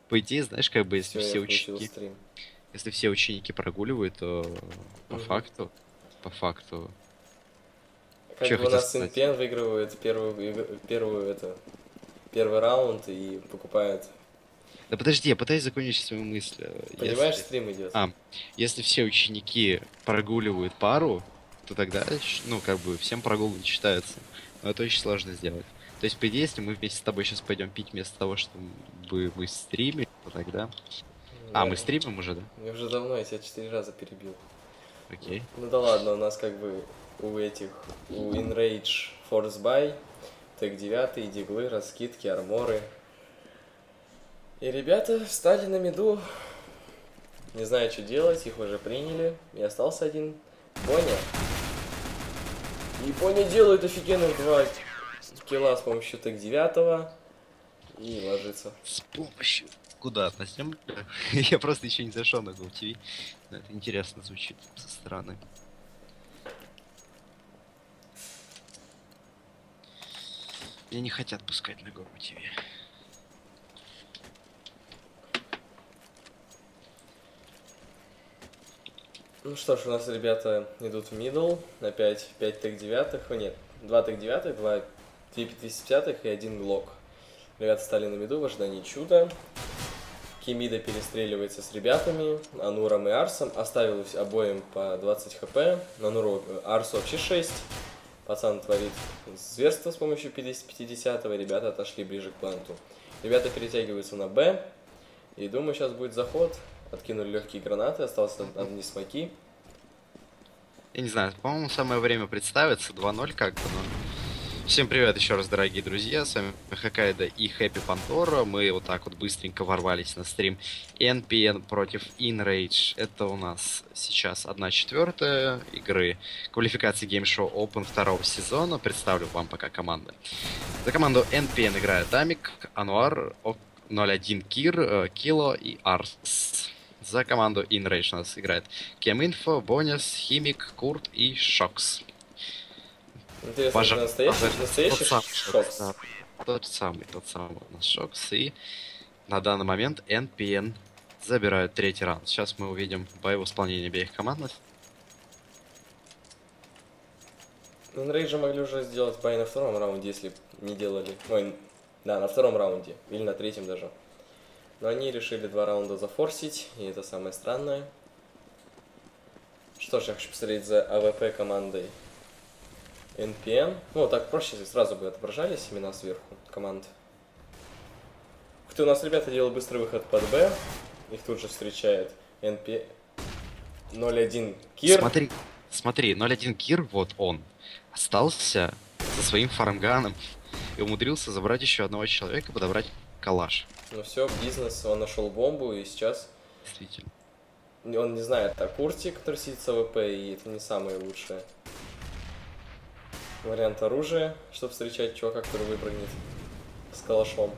По идее, знаешь, как бы если Все, я все включил ученики, стрим. если все ученики прогуливают, то по Мгм. факту, по факту, Как что я бы у хотел нас сказать? NPN выигрывает первый раунд и покупает. Да подожди, я пытаюсь закончить свою мысль. Понимаешь, Если, стрим идет. а, если все ученики прогуливают пару, то тогда, ну, как бы всем прогул не считается. Но это очень сложно сделать. То есть, по идее, если мы вместе с тобой сейчас пойдем пить вместо того, чтобы мы стримим, то тогда... А, Я, мы стримим уже, да? я уже давно, я тебя 4 раза перебил. Ну, Окей. ну да ладно, у нас как бы у Enrage Force Buy, Тег 9, диглы, раскидки, арморы. И ребята встали на миду, не знаю, что делать, их уже приняли. И остался один Боня. И Боня делает офигенных 2 килла с помощью Тег 9 и ложится. С помощью... Куда? На землю? Я просто еще не зашел на GoTV. Но это интересно звучит со стороны. Меня не хотят пускать на GoTV. Ну что ж, у нас ребята идут в мидл. Опять 5 тег 9. О, нет, 2 тег 9, 2 250 и один глок. Ребята стали на миду в ожидании чуда. Кимида перестреливается с ребятами, Ануром и Арсом. Оставил обоим по 20 хп. Ануру, Арсу вообще 6. Пацан творит зверство с помощью 50-го. Ребята отошли ближе к планту. Ребята перетягиваются на Б. И думаю, сейчас будет заход. Откинули легкие гранаты, осталось одни смоки. Я не знаю, по-моему, самое время представиться. 2:0 как бы, но... Всем привет еще раз, дорогие друзья. С вами Хоккайдо и Хэппи Пантора. Мы вот так вот быстренько ворвались на стрим NPN против InRage. Это у нас сейчас 1/4 игры квалификации Game Show Open второго сезона. Представлю вам пока команды. За команду NPN играет Дамик, Ануар, 01 Кир, Кило и Арс. За команду InRage у нас играет Кеминфо, Бонис, Химик, Курт и Шокс. Интересно, это Пожалуйста, настоящий тот самый Шокс, Шокс. да. Тот самый у нас Шокс. И на данный момент NPN забирают третий раунд. Сейчас мы увидим боевое исполнение обеих команд. Рейджа могли уже сделать бай на втором раунде, если не делали. Ой, да, на втором раунде. Или на третьем даже. Но они решили 2 раунда зафорсить, и это самое странное. Что ж, я хочу посмотреть за АВП командой NPN. Ну, так проще, если сразу бы отображались имена сверху команд. Ух ты, у нас ребята делают быстрый выход под Б. Их тут же встречает NP 01 Кир. Смотри, 0-1 Кир, вот он, остался со своим фармганом и умудрился забрать еще одного человека и подобрать калаш. Ну все, бизнес, он нашел бомбу, и сейчас Действительно. он не знает о Курте, который сидит с АВП, и это не самый лучший вариант оружия, чтобы встречать чувака, который выпрыгнет с калашом.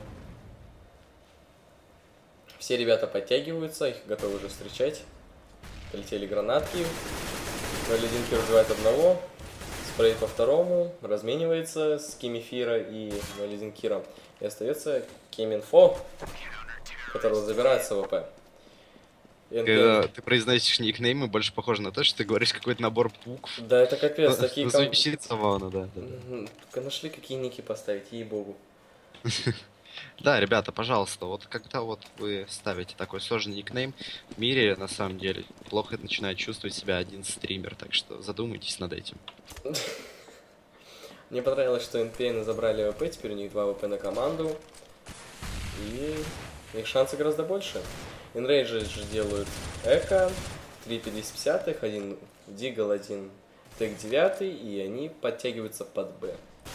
Все ребята подтягиваются, их готовы уже встречать. Полетели гранатки. 01 Кир убивает одного. Спрей по второму. Разменивается с Кимифира и 01 Кира. И остается Кеминфо, которого забирает с АВП. Когда ты произносишь никнеймы, больше похоже на то, что ты говоришь какой-то набор букв. Да, это капец, такие Звучит забавно, да. Только нашли какие ники поставить, ей-богу. Да, ребята, пожалуйста, вот когда вот вы ставите такой сложный никнейм, в мире, на самом деле, плохо начинает чувствовать себя один стример, так что задумайтесь над этим. Мне понравилось, что NPN забрали АВП, теперь у них 2 АВП на команду. И их шансы гораздо больше. Enrage же делают Эко, 3 50-х, один Дигл, один Тег 9, и они подтягиваются под Б.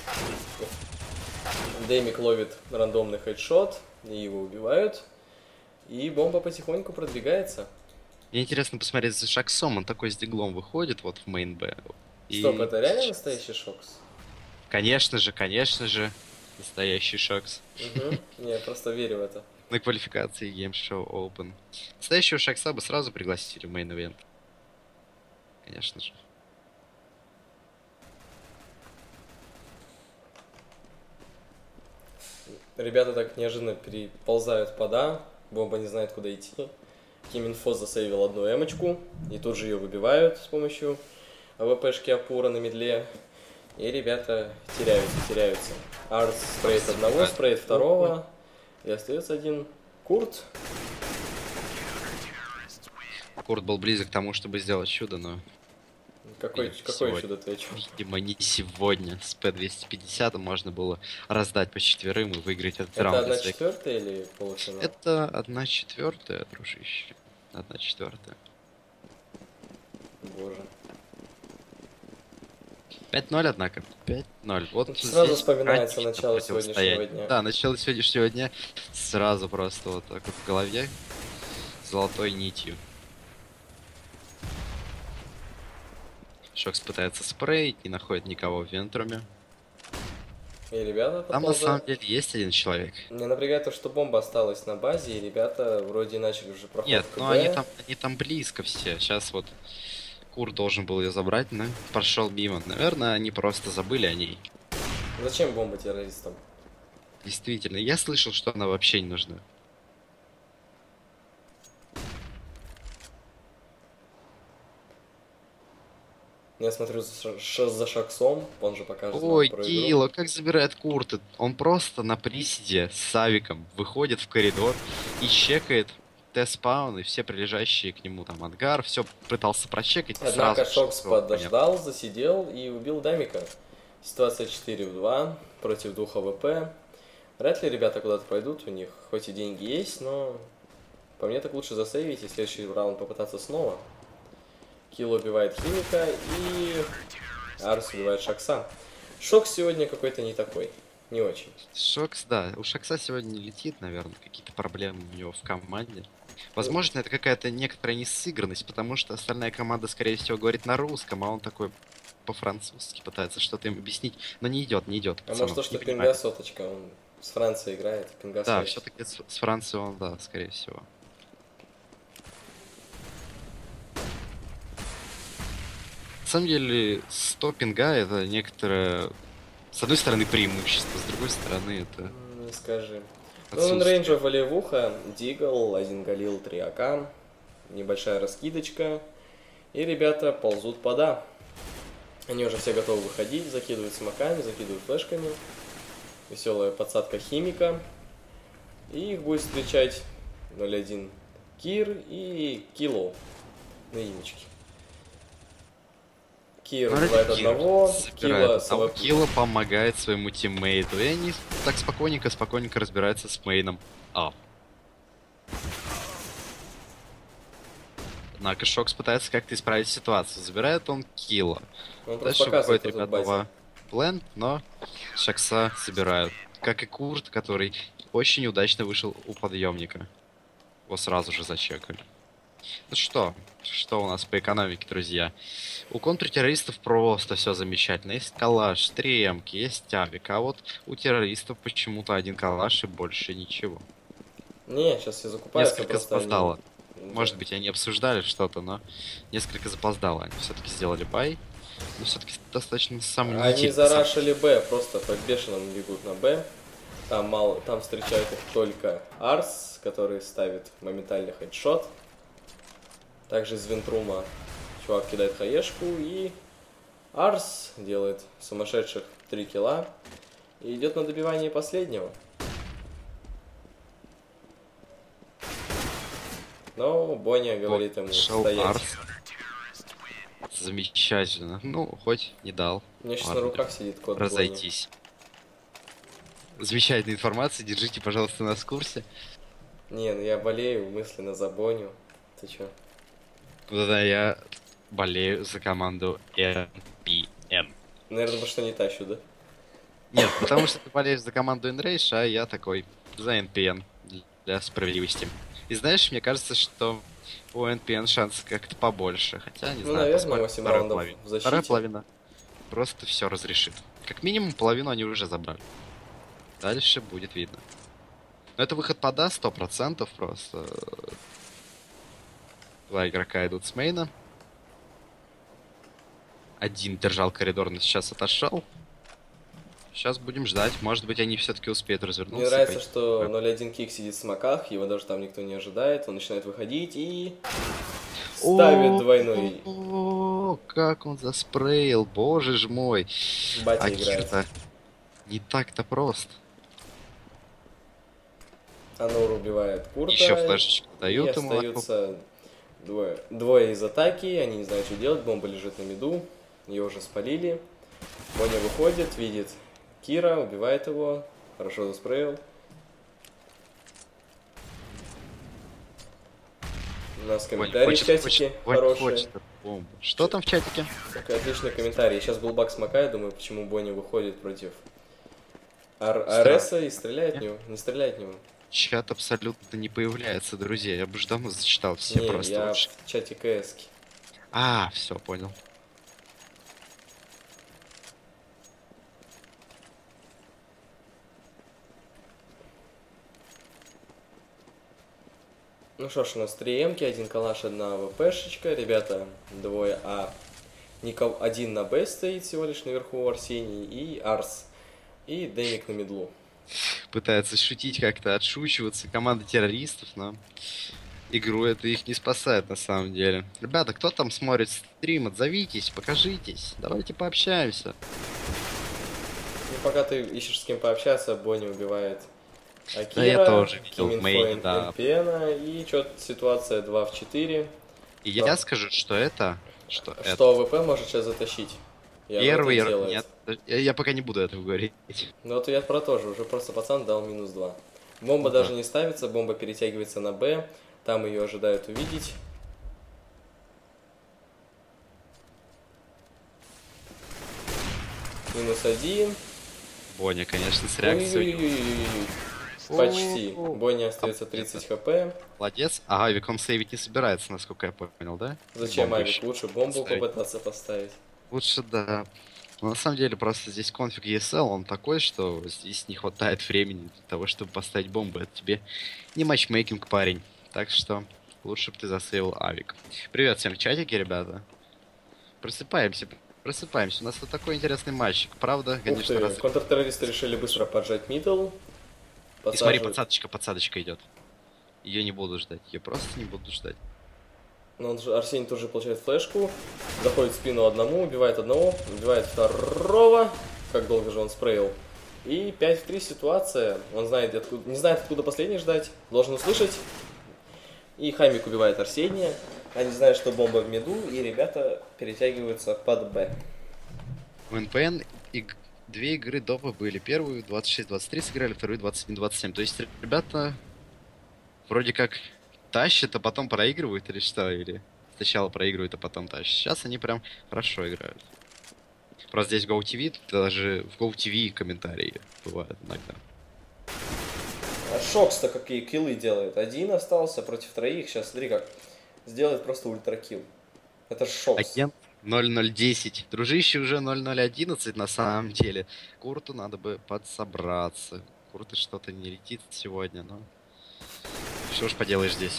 Дэмик ловит рандомный хедшот, и его убивают. И бомба потихоньку продвигается. Мне интересно посмотреть за Шаксом, он такой с диглом выходит вот в мейн Б. Стоп, это реально настоящий Шокс? Конечно же, настоящий Шокс. Угу. Я просто верю в это. На квалификации Game Show Open. Настоящего Шакса бы сразу пригласили в мейн-ивент. Конечно же. Ребята так неожиданно переползают под А. Бомба не знает, куда идти. Киминфо засейвил одну эмочку, и тут же ее выбивают с помощью АВПшки Апура на медле. И ребята теряются. Арс спреет одного, спреет второго. И остается один Курт. Курт был близок к тому, чтобы сделать чудо, но... Какое чудо ты о чем? Видимо, не сегодня. С P250 можно было раздать по четверым и выиграть этот Это раунд. 1/4 или полуфинал? Это 1/4, дружище. 1/4. Боже. 5-0, однако. 5-0. Вот Сразу здесь вспоминается практично начало сегодняшнего противостояние. дня. Да, начало сегодняшнего дня сразу просто вот так вот в голове золотой нитью. Шокс пытается спреить, не находит никого в Вентруме. И ребята Там на самом деле есть один человек. Мне напрягает то, что бомба осталась на базе, и ребята вроде начали уже проход Нет, КБ. но они там близко все. Сейчас вот Кур должен был ее забрать, но прошел мимо. Наверное, они просто забыли о ней. Зачем бомба террористам? Действительно, я слышал, что она вообще не нужна. Я смотрю за Шаксом, он же покажет нам Ой, про игру. Кило, как забирает Курта. Он просто на приседе с Савиком выходит в коридор и чекает Т-спаун и все прилежащие к нему там ангар, все пытался прочекать. Однако сразу Шокс всё подождал, засидел и убил Дамика. Ситуация 4-2 против двух АВП. Вряд ли ребята куда-то пойдут, у них хоть и деньги есть, но по мне так лучше засейвить и следующий раунд попытаться снова. Килл убивает Химика и Арс убивает Шокса. Шокс сегодня какой-то не такой, не очень. Шокс, да, у Шокса сегодня не летит, наверное, какие-то проблемы у него в команде. Возможно, это какая-то некоторая несыгранность, потому что остальная команда, скорее всего, говорит на русском, а он такой по-французски пытается что-то им объяснить, но не идет. А может то, что Пинга соточка, он с Францией играет, Пинга Да, связь. все-таки с Францией он, да, скорее всего. На самом деле, 100 пинга это некоторое, с одной стороны, преимущество, с другой стороны, это... Не скажи. Ну, отсутствие. рейнджер волевуха, Дигл, 1 Галил, 3 АК, небольшая раскидочка, и ребята ползут под А. Они уже все готовы выходить, закидывают смоками, закидывают флешками. Веселая подсадка Химика. И их будет встречать 0-1 Кир и Кило на имечке. Кир убивает одного, Кило помогает своему тиммейту, и они так спокойненько разбираются с мейном А. Однако Шокс пытается как-то исправить ситуацию. Забирает он Килла. Дальше выходит ребята в плент, но Шокса собирают. Как и Курт, который очень удачно вышел у подъемника. Его сразу же зачекали. Ну что у нас по экономике, друзья? У контртеррористов просто все замечательно. Есть калаш, 3 эмки, есть авик. А вот у террористов почему-то один калаш и больше ничего. Не, сейчас все закупаются. Несколько запоздало. Может быть, они обсуждали что-то, но несколько запоздало. Они все-таки сделали бай. Но все-таки достаточно сомнительно. Они зарашили Б, просто по бешеному бегут на Б. Там встречают их только Арс, который ставит моментальный хедшот. Также из Вентрума чувак кидает хаешку, и Арс делает сумасшедших 3 килла и идет на добивание последнего. Но Боня говорит ему стоять. Арс. Замечательно. Ну, хоть не дал. У меня сейчас на руках сидит код разойтись. Замечательная информация, держите, пожалуйста, нас в курсе. Не, ну я болею мысленно за Боню. Ты чё? Да, я болею за команду NPN. Наверное, потому что не тащу, да? Нет, потому что ты болеешь за команду Enrage, а я такой за NPN для справедливости. И знаешь, мне кажется, что у NPN шанс как-то побольше. Хотя, не знаю, наверное, 8 раундов в защите. Вторая половина просто все разрешит. Как минимум половину они уже забрали. Дальше будет видно. Но это выход под А 100% просто. Два игрока идут с мейна. Один держал коридор, но сейчас отошел. Сейчас будем ждать. Может быть, они все-таки успеют развернуться. Мне нравится, что 0.1 кик сидит в смоках, его даже там никто не ожидает. Он начинает выходить и ставит двойной. О, как он заспрейл, боже ж мой. Батя А играет. Кир-то не так-то прост. Анур убивает Курта. Еще флешечку И дают ему. остаются двое из атаки. Они не знают, что делать. Бомба лежит на миду. Ее уже спалили. Боня выходит, видит Кира, убивает его. Хорошо заспрейл. У нас комментарий в чатике хороший. Что там в чатике? Такой отличный комментарий. Сейчас был баг смока, думаю, почему Бонни выходит против Ареса и стреляет в него. Не стреляет в него. Чат абсолютно не появляется, друзья. Я бы уже давно зачитал все Не, просто. я в чате КС-ки. А, все, понял. Ну что ж, у нас 3 М-ки, 1 калаш, 1 АВПшечка. Ребята, двое А. Один на Б стоит всего лишь наверху, Арсений и Арс. И Дэмик на мидлу. Пытается шутить как-то, отшучиваться. Команда террористов, но игру это их не спасает на самом деле. Ребята, кто там смотрит стрим, отзовитесь, покажитесь. Давайте пообщаемся. Ну, пока ты ищешь с кем пообщаться, Бонни убивает Акира, Да я тоже видел в мейне, да. Энпиена, и что-то ситуация 2 в 4. И я скажу, что это... Что АВП может сейчас затащить. Первый нет. Я пока не буду этого говорить. Ну, ответ про то же. Уже просто пацан дал минус 2. Бомба даже не ставится, бомба перетягивается на Б. Там ее ожидают увидеть. Минус 1. Боня, конечно, с реакцией. Почти. Боня остается 30 хп. Молодец. А Авик он сейвить не собирается, насколько я понял, да? Зачем Авик? Лучше бомбу попытаться поставить. Лучше, да. Но на самом деле просто здесь конфиг ESL, он такой, что здесь не хватает времени для того, чтобы поставить бомбу. Это тебе не матчмейкинг, парень. Так что лучше бы ты засейвил Авик. Привет всем в чатике, ребята. Просыпаемся. У нас вот такой интересный матчик. Правда, конечно, раз... Контртеррористы решили быстро поджать мидл. И смотри, подсадочка идет. Ее не буду ждать, ее просто не буду ждать. Но Арсений тоже получает флешку, заходит в спину одному, убивает одного, убивает второго. Как долго же он спрейл. И 5 в 3 ситуация. Он знает, откуда, не знает, откуда последний ждать. Должен услышать. И Хамик убивает Арсения. Они знают, что бомба в миду, и ребята перетягиваются под Б. В НПН две игры допа были. Первую 26-23 сыграли, вторую 21-27. То есть ребята вроде как тащат, а потом проигрывают или что? Или сначала проигрывают, а потом тащат. Сейчас они прям хорошо играют. Просто здесь GoTV, даже в GoTV комментарии бывают иногда. А Шокс-то какие киллы делает. Один остался против троих. Сейчас смотри как. Сделает просто ультракилл. Это Шокс. Агент 0010. Дружище уже 0011 на самом деле. Курту надо бы подсобраться. Курту что-то не летит сегодня, но... Что ж поделаешь здесь.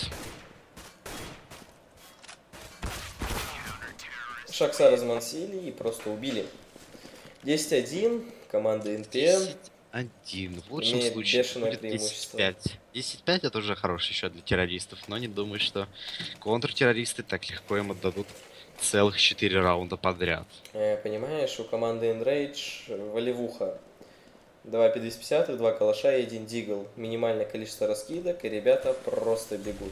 Шокса размансили и просто убили. 10-1. Команда NPN. 10-1. В лучшем случае будет 10-5. 10-5 это уже хороший счет для террористов, но не думаю, что контртеррористы так легко им отдадут целых 4 раунда подряд. Понимаешь, у команды Enrage валевуха. 2 P250, 2 калаша и 1 дигл. Минимальное количество раскидок, и ребята просто бегут.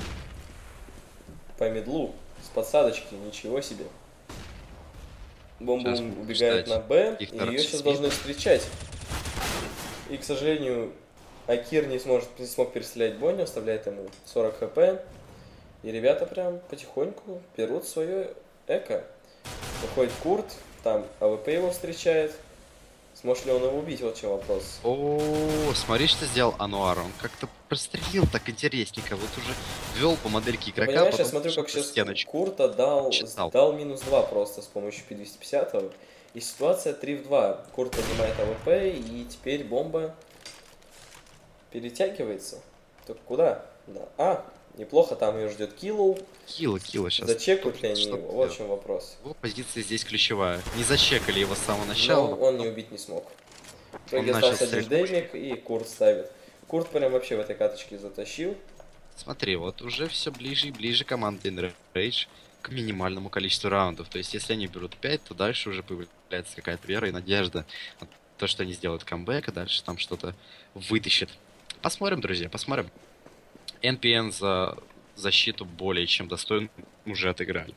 По медлу, с подсадочки, ничего себе. Бомба убегает на Б, и ее сейчас должны встречать. И, к сожалению, Акир не смог перестрелять Бонни, оставляет ему 40 хп. И ребята прям потихоньку берут свое эко. Выходит Курт, там АВП его встречает. Сможет ли он его убить, вот в чем вопрос. О, смотри, что сделал Ануар. Он как-то прострелил так интересненько. Вот уже ввел по модельке игрока. Понимаешь, я смотрю, как сейчас Курта дал минус 2 просто с помощью P250. И ситуация 3 в 2. Курт поднимает АВП, и теперь бомба перетягивается. Только куда? Да. Неплохо, там ее ждет Киллу. Килла сейчас. Зачекают ли они его? Вот в чем вопрос. Его позиция здесь ключевая. Не зачекали его с самого начала. Но он не убить не смог. В итоге начал остался один стрелять. Дэмик и Курт ставит. Курт прям вообще в этой каточке затащил. Смотри, вот уже все ближе и ближе команда Enrage к минимальному количеству раундов. То есть, если они берут 5, то дальше уже появляется какая-то вера и надежда на то, что они сделают камбэк, и дальше там что-то вытащит. Посмотрим, друзья, посмотрим. NPN за защиту более чем достоин уже отыграли.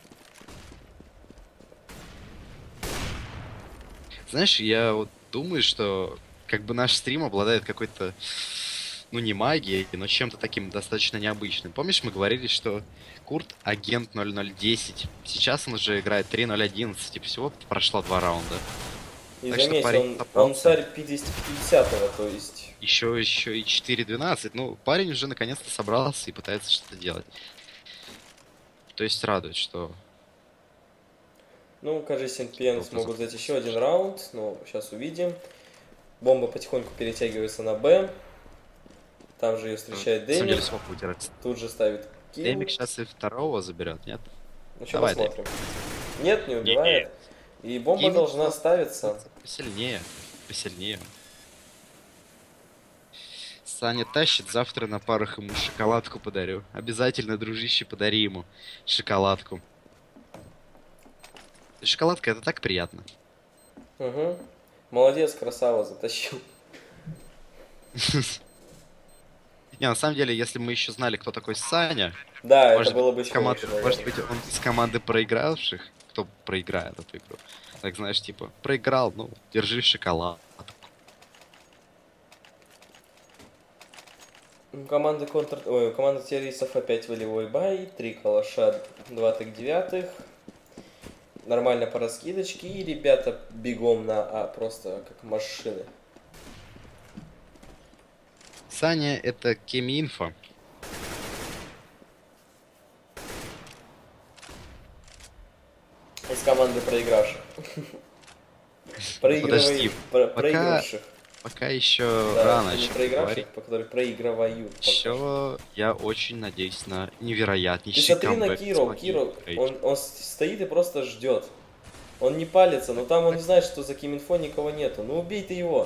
Знаешь, я вот думаю, что как бы наш стрим обладает какой-то, ну не магией, но чем-то таким достаточно необычным. Помнишь, мы говорили, что Курт агент 0010. Сейчас он уже играет 3011, и всего прошло 2 раунда. И Так что заметь, парень он собрался. царь 50-го, то есть... Еще и 4.12. Ну, парень уже наконец-то собрался и пытается что-то делать. То есть радует, что... Ну, кажется, NPN смогут взять еще один раунд, но сейчас увидим. Бомба потихоньку перетягивается на Б. Там же ее встречает На самом деле, Дэмик. смог вытереться. Тут же ставит килл. Дэмик сейчас и второго заберет, нет? Ну что, Давай, посмотрим. Нет, не убивает. И бомба Дэмик должна ставиться. посильнее. Посильнее. Саня тащит, завтра на парах ему шоколадку подарю. Обязательно, дружище, подари ему шоколадку. Шоколадка это так приятно. Угу. Молодец, красава, затащил. Не, на самом деле, если бы мы еще знали, кто такой Саня, Да, может это было быть, бы из еще команды, лучше, может наверное. быть, он из команды проигравших, кто проиграет эту игру. Так знаешь, типа, проиграл, ну, держи шоколад. Команда команда террористов опять волевой бай, 3 калаша, 2 так 9. Нормально по раскидочке, и ребята бегом на А, просто как машины. Саня это Кеми-инфо. Из команды проигравших. Подожди, Проигравших. пока еще Да, рано о не чем проигравших, говорить. по которым проигрывают. Еще я очень надеюсь на Ты невероятнейший смотри на камбэк. Киро, он стоит и просто ждет. Он не палится, но там он не знает, что за Киминфо никого нету. Ну убей ты его.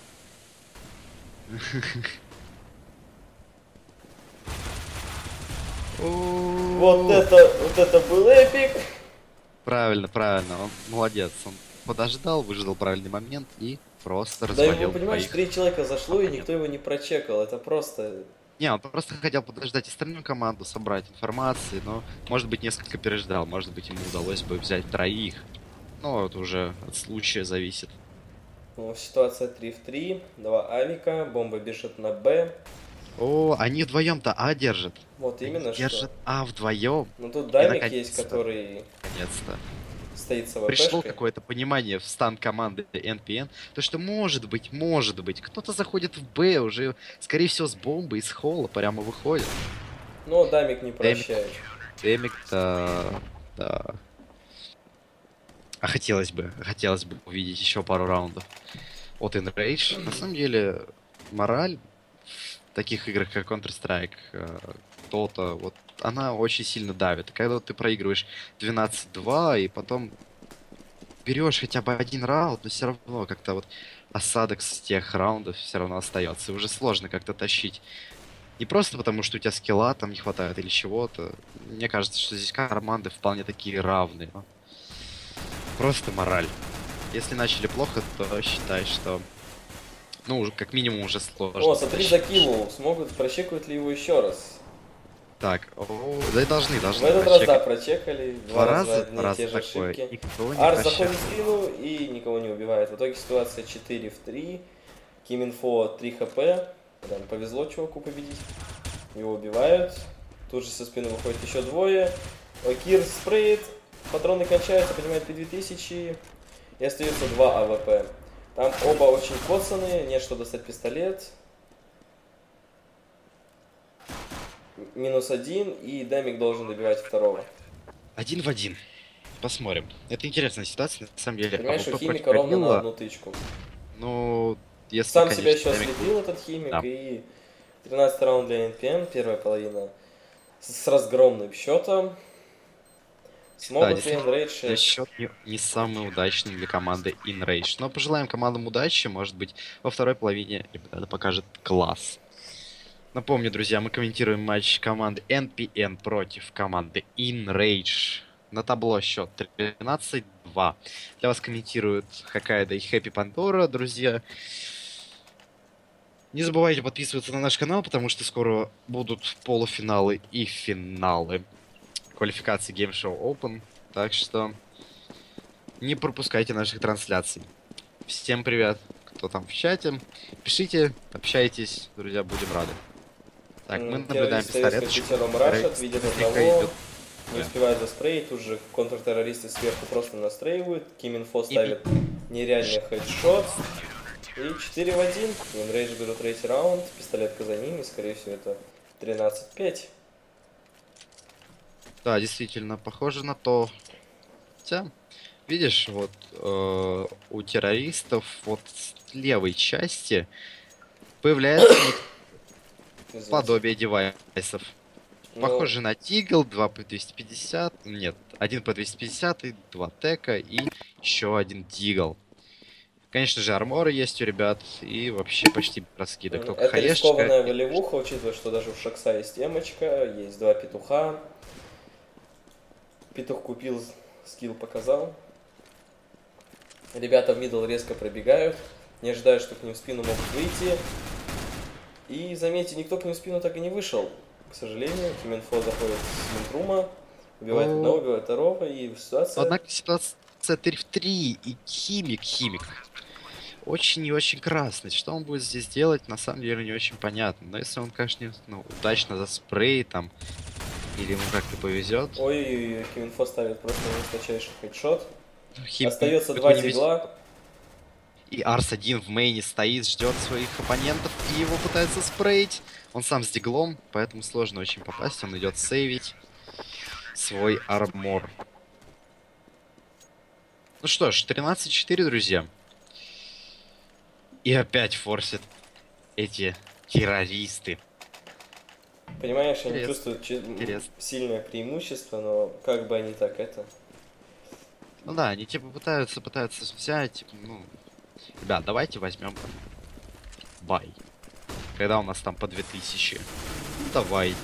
Вот это был эпик. Правильно, правильно, он молодец. Он подождал, выждал правильный момент и просто Да, развалил вы понимаете, двоих. 3 человека зашло, и никто его не прочекал. Это просто... Не, он просто хотел подождать остальную команду, собрать информации, но, может быть, несколько переждал, может быть, ему удалось бы взять троих. Но это уже от случая зависит. Ну, ситуация 3 в 3, 2 авика, бомба бежит на Б. О, они вдвоем-то А держат. Вот именно Они держат что. А вдвоем. Ну тут И Дамик наконец-то, есть, который наконец-то. стоит с Пришло АВПшкой. какое-то понимание в стан команды NPN, то что может быть, кто-то заходит в Б уже, скорее всего, с бомбой из холла прямо выходит. Но Дамик не прощает. Демик-то, да. А хотелось бы увидеть еще пару раундов от Enrage. На самом деле, мораль в таких играх, как Counter-Strike, Dota, вот она очень сильно давит. Когда вот ты проигрываешь 12-2 и потом берешь хотя бы один раунд, но все равно как-то вот осадок с тех раундов все равно остается. И уже сложно как-то тащить. Не просто потому, что у тебя скилла там не хватает или чего-то. Мне кажется, что здесь команды вполне такие равные. Просто мораль. Если начали плохо, то считай, что... Ну, уже как минимум уже сложно. О, смотри, закинул. Смогут, прочекают ли его еще раз? Так, да и должны В этот раз, да, прочекать. прочекали. Два раза, одни и те же такое. ошибки. Никто не Арс прощает. заходит в спину и никого не убивает. В итоге ситуация 4 в 3. Киминфо 3 хп. Прям повезло чуваку победить. Его убивают. Тут же со спины выходит еще двое. Кир спреет. Патроны кончаются, поднимает P2000. И остается 2 АВП. Там оба очень коцанные. Нет что достать пистолет. -1. И Дамик должен добивать второго. 1 в 1. Посмотрим. Это интересная ситуация, на самом деле. Понимаешь, у АВП химика против ровно на Ранила, одну тычку. ну, если, Сам конечно, себя еще Дамик- ослепил этот химик, Да. и 13 раунд для NPM, первая половина с разгромным счетом. Да, Смогут ли действительно, Enrage? счет не самый удачный для команды InRage. Но пожелаем командам удачи. Может быть, во второй половине ребята покажет класс. Напомню, друзья, мы комментируем матч команды NPN против команды InRage. На табло счет 13-2. Для вас комментируют Хоккайдо и Хэппи Пандора, друзья. Не забывайте подписываться на наш канал, потому что скоро будут полуфиналы и финалы квалификации Game Show Open. Так что не пропускайте наших трансляций. Всем привет, кто там в чате. Пишите, общайтесь, друзья, будем рады. Так, мы наблюдаем пистолеточку. Пятером рашат, видят одного, не Да. успевают заспреить, тут же контртеррористы сверху просто настреивают, Ким-Инфо ставит нереальный хедшот, и 4 в 1, InRage берут третий раунд, пистолетка за ними, скорее всего это 13-5. Да, действительно, похоже на то. Хотя, видишь, вот у террористов вот с левой части появляется подобие девайсов. Ну, Похоже на Тигл, 2 по 250, нет, 1 по 250, 2 тека и еще один Тигл. Конечно же, арморы есть у ребят и вообще почти без раскидок. Только это хаешка. рискованная волевуха, учитывая, что даже у Шакса есть эмочка, есть 2 петуха. Петух купил, скилл показал. Ребята в мидл резко пробегают, не ожидая, что к ним в спину могут выйти. И заметьте, никто к ним в спину так и не вышел. К сожалению, Ким-Инфо заходит с Винтрума, убивает одного, убивает второго, и ситуация... Однако ситуация 3 в 3, и химик. Очень и очень красный. Что он будет здесь делать, на самом деле не очень понятно. Но если он, конечно, удачно заспрей там, или ему как-то повезет. Ой, Ким-Инфо ставит просто жесточайший хедшот. Химик Остается 2 дигла. И Арс-1 в мейне стоит, ждет своих оппонентов и его пытается спреить. Он сам с диглом, поэтому сложно очень попасть. Он идет сейвить свой армор. Ну что ж, 13-4, друзья. И опять форсят эти террористы. Понимаешь, они Интересно. чувствуют сильное преимущество, но как бы они так это... Ну да, они типа пытаются взять, типа, ну... Ребят, давайте возьмем бай. Когда у нас там по 2000. Давайте.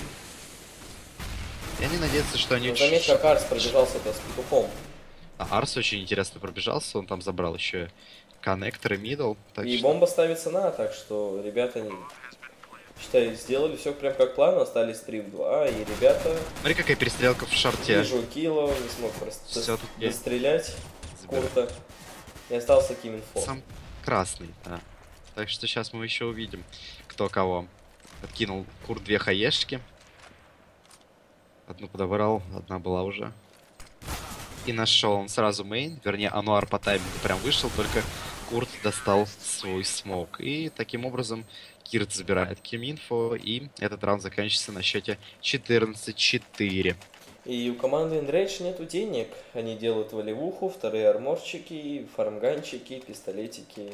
И они надеются, что они... Ну, заметь, как Арс пробежался-то с петухом. Арс очень интересно пробежался, он там забрал еще коннекторы, мидл. И бомба ставится на, так что ребята, считай, сделали все прям как план, остались 3 в 2, и ребята... Смотри, какая перестрелка в шарте. Вижу Кило, не смог просто Всё-таки дострелять забираю. Курта. И остался Ким-Инфо. Сам красный, да. Так что сейчас мы еще увидим, кто кого. Откинул Курт 2 хаешки. Одну подобрал, одна была уже. И нашел он сразу мейн. Вернее, Ануар по таймингу прям вышел, только Курт достал свой смоук. И таким образом Кирт забирает Ким-Инфо. И этот раунд заканчивается на счете 14-4. И у команды InRage нету денег. Они делают волевуху, вторые арморчики, фармганчики, пистолетики.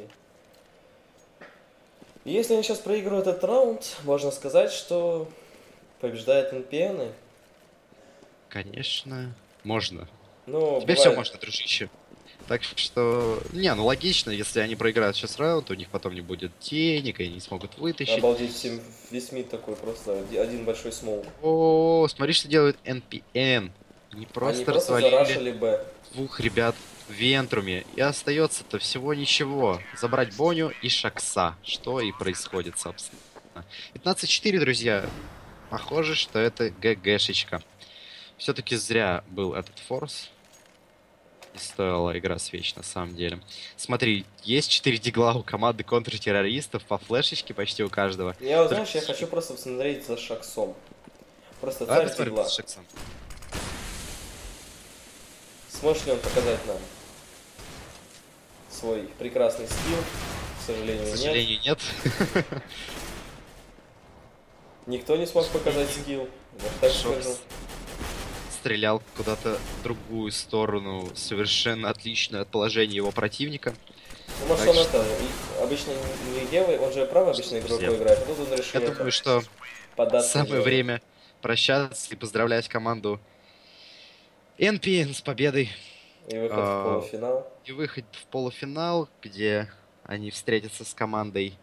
И если они сейчас проигрывают этот раунд, можно сказать, что побеждает NPN. Конечно, можно. Но Тебе бывает... все можно, дружище. Так что, не, ну логично, если они проиграют сейчас раунд, у них потом не будет денег, и они не смогут вытащить. Обалдеть, всем весь мид такой просто, один большой смоук. О, смотри, что делают NPN. Они просто развалили зарашили Б. двух ребят в Вентруме. И остается-то всего ничего. Забрать Боню и Шакса. Что и происходит, собственно. 15-4, друзья. Похоже, что это ГГшечка. Все-таки зря был этот форс. Не стоила игра свеч, на самом деле. Смотри, есть 4 дигла у команды контртеррористов, по флешечке почти у каждого. Я, знаешь, я хочу просто посмотреть за Шаксом. Просто Давай царь посмотрим дигла. с Шаксом. Сможет ли он показать нам свой прекрасный скилл? К сожалению, К сожалению, нет. Никто не смог показать скилл. Вот так скажу. Стрелял куда-то в другую сторону, совершенно отличное от положения его противника. Ну, может, он это, обычно не левый, он же правый обычно игрокой играет, а тут он решил Я думаю, что податься самое время прощаться и поздравлять команду NPN с победой. И выход в А, полуфинал. И выход в полуфинал, где они встретятся с командой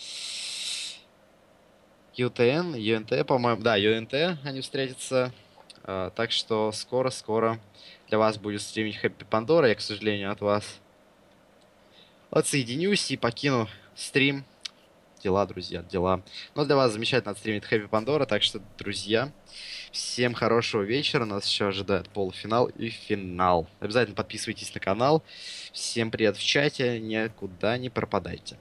UTN, UNT, по-моему. Да, UNT они встретятся. Так что скоро-скоро для вас будет стримить Хэппи Пандора. Я, к сожалению, от вас отсоединюсь и покину стрим. Дела, друзья, дела. Но для вас замечательно отстримит Хэппи Пандора. Так что, друзья, всем хорошего вечера. Нас еще ожидает полуфинал и финал. Обязательно подписывайтесь на канал. Всем привет в чате. Никуда не пропадайте.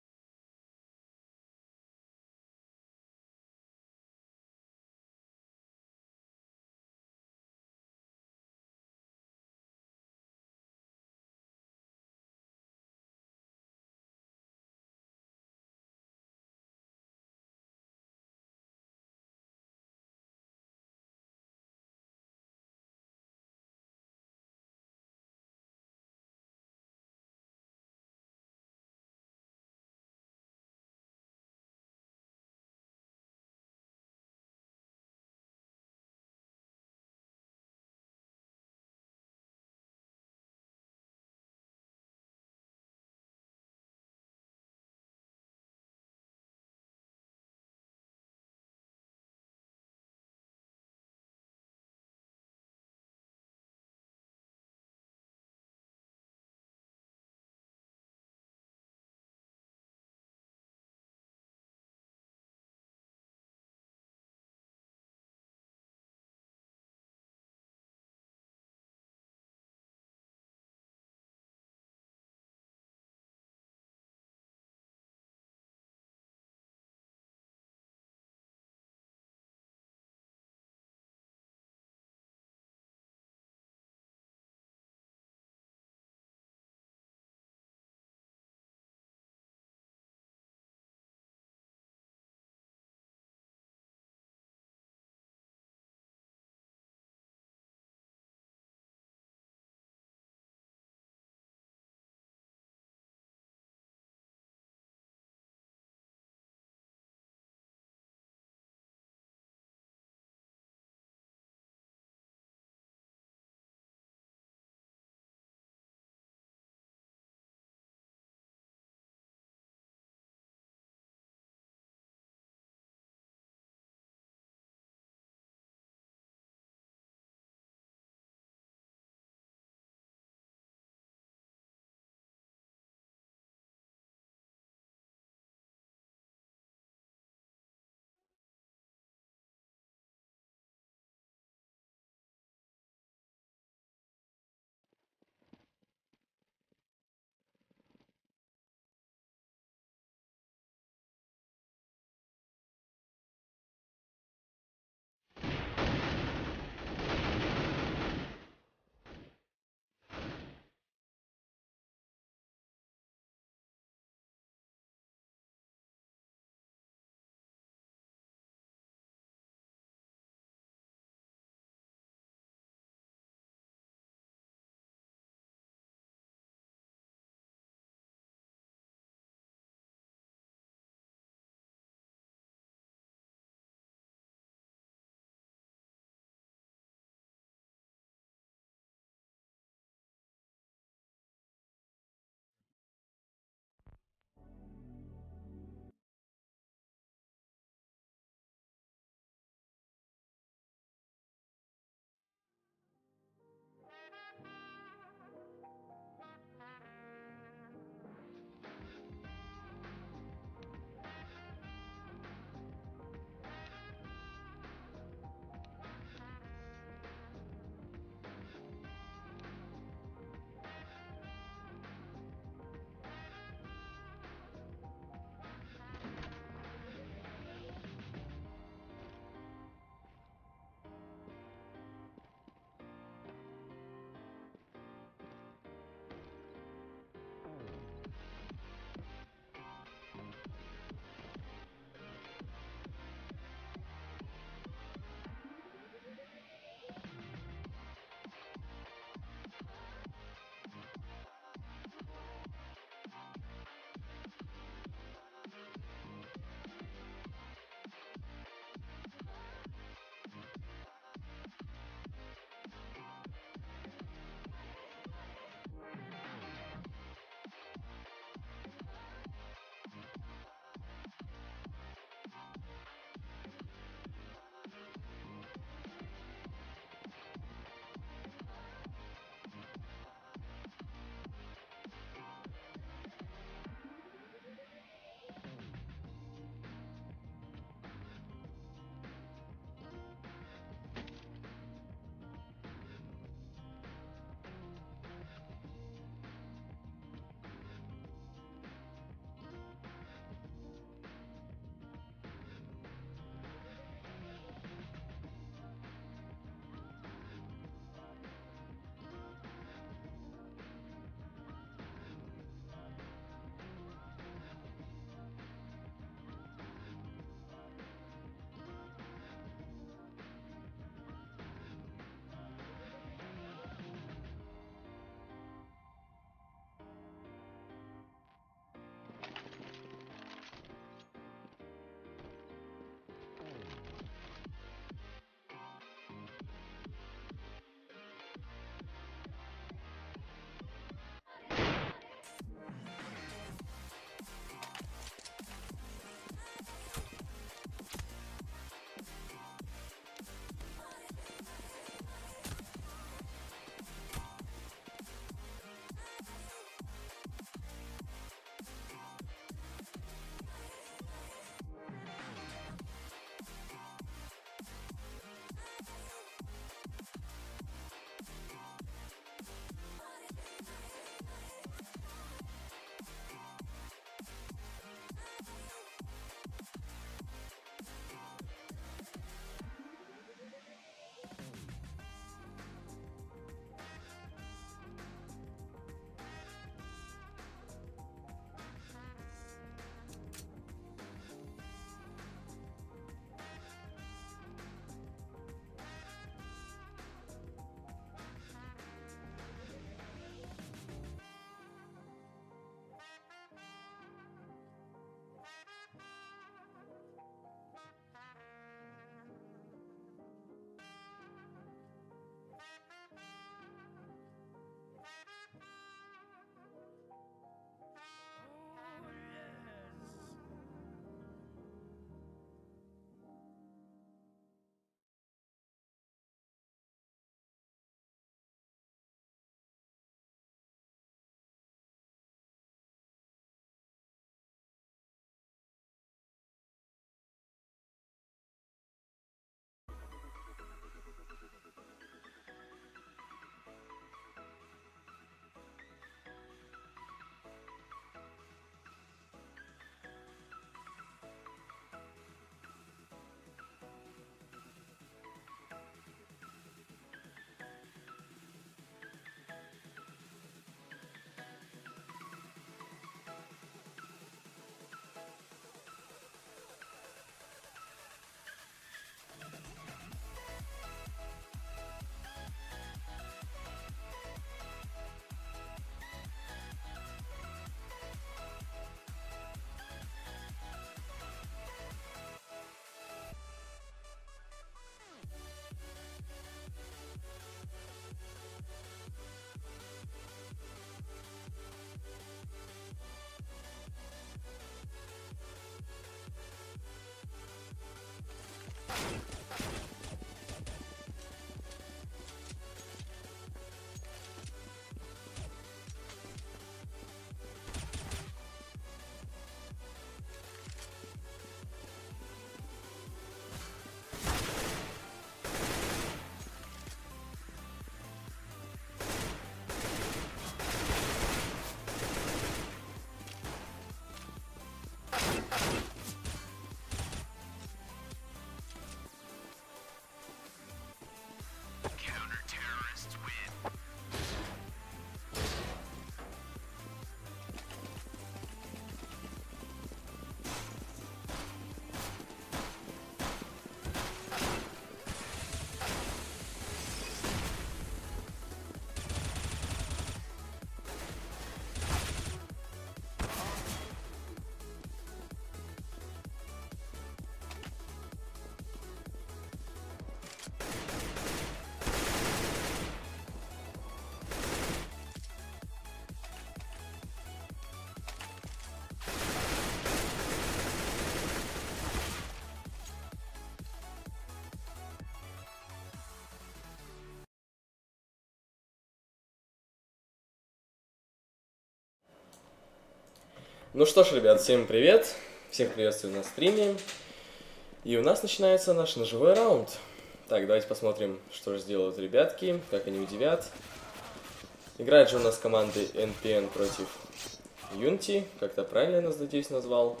Ну что ж, ребят, всем привет. Всех приветствую на стриме. И у нас начинается наш ножевой раунд. Так, давайте посмотрим, что же сделают ребятки, как они удивят. Играет же у нас команды NPN против Unity. Как-то правильно я нас, надеюсь, назвал.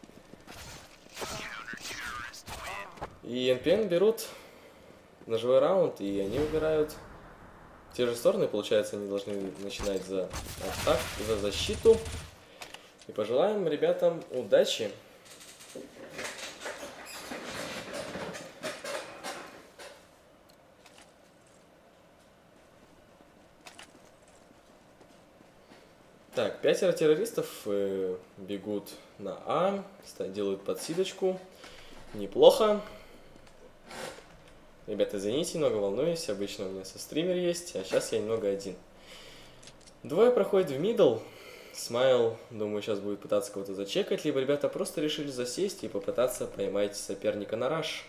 И NPN берут ножевой раунд, и они выбирают те же стороны. Получается, они должны начинать за атаку, за защиту. И пожелаем ребятам удачи. Так, 5 террористов бегут на А, делают подсидочку. Неплохо. Ребята, извините, немного волнуюсь. Обычно у меня со стример есть, а сейчас я немного один. Двое проходят в мидл. Смайл, думаю, сейчас будет пытаться кого-то зачекать, либо ребята просто решили засесть и попытаться поймать соперника на раш.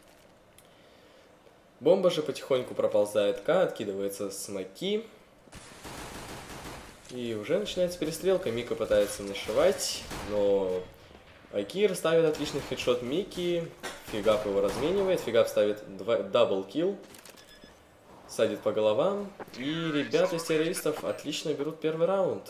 Бомба же потихоньку проползает К, откидывается смоки. И уже начинается перестрелка. Мика пытается нашивать, но Акир ставит отличный хедшот Мики. Фигап его разменивает. Фигап ставит даблкилл. Садит по головам. И ребята из террористов отлично берут первый раунд.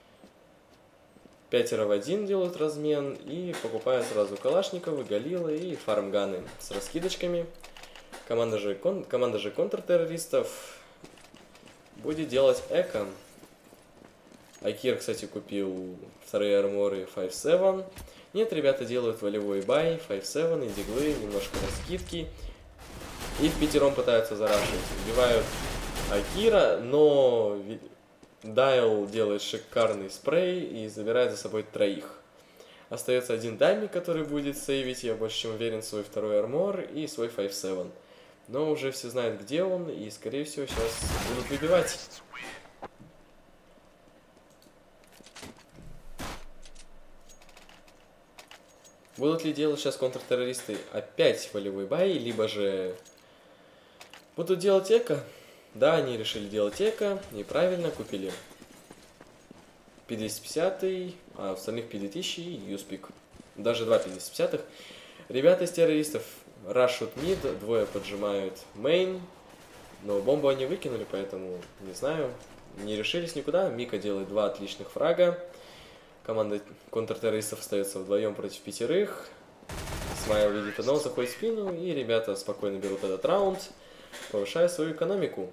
5 в 1 делают размен и покупают сразу калашниковы, галилы и фармганы с раскидочками. Команда же контртеррористов будет делать эко. Акир, кстати, купил вторые арморы 5-7. Нет, ребята делают волевой бай, 5-7 и диглы, немножко раскидки. И впятером пытаются зарашить. Убивают Акира, но Дайл делает шикарный спрей и забирает за собой троих. Остается один даймик, который будет сейвить, я больше чем уверен, свой второй армор и свой 5-7. Но уже все знают, где он, и, скорее всего, сейчас будут выбивать. Будут ли делать сейчас контртеррористы опять волевой бай, либо же будут делать эко? Да, они решили делать эко, неправильно, купили P250, а остальных P2000 и юспик. Даже два P250. Ребята из террористов рашут мид, двое поджимают мейн, но бомбу они выкинули, поэтому, не знаю, не решились никуда. Мика делает два отличных фрага. Команда контртеррористов остается вдвоем против пятерых. Смайл видит одного, заходит в спину, и ребята спокойно берут этот раунд, повышая свою экономику.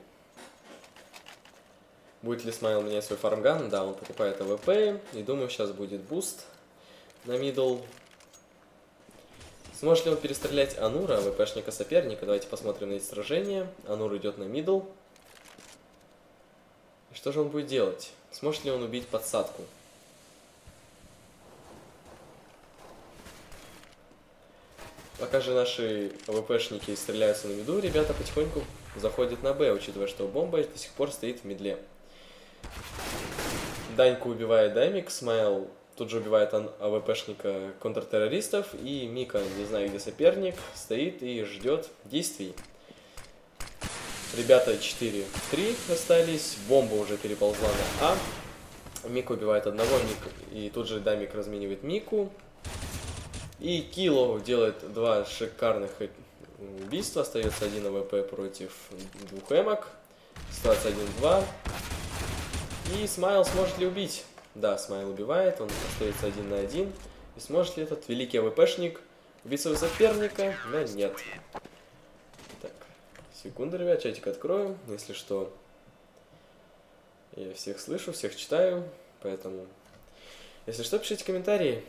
Будет ли Смайл менять свой фармган? Да, он покупает АВП, и думаю, сейчас будет буст на мидл. Сможет ли он перестрелять Анура, АВПшника соперника? Давайте посмотрим на эти сражения. Анур идет на мидл. И что же он будет делать? Сможет ли он убить подсадку? Пока же наши АВПшники стреляются на миду, ребята потихоньку заходят на Б, учитывая, что бомба до сих пор стоит в мидле. Даньку убивает Даймик, Смайл тут же убивает АВПшника контртеррористов, и Мика, не знаю где соперник, стоит и ждет действий. Ребята 4-3 остались, бомба уже переползла на А. Мика убивает одного, и тут же Даймик разменивает Мику. И Кило делает два шикарных убийства, остается один АВП против двух эмок. Ситуация 1-2. И Смайл сможет ли убить? Да, Смайл убивает, он остается 1 на 1. И сможет ли этот великий АВПшник убить своего соперника? Да, нет. Так, секунду, ребят, чатик открою. Если что, я всех слышу, всех читаю, поэтому... Если что, пишите комментарии.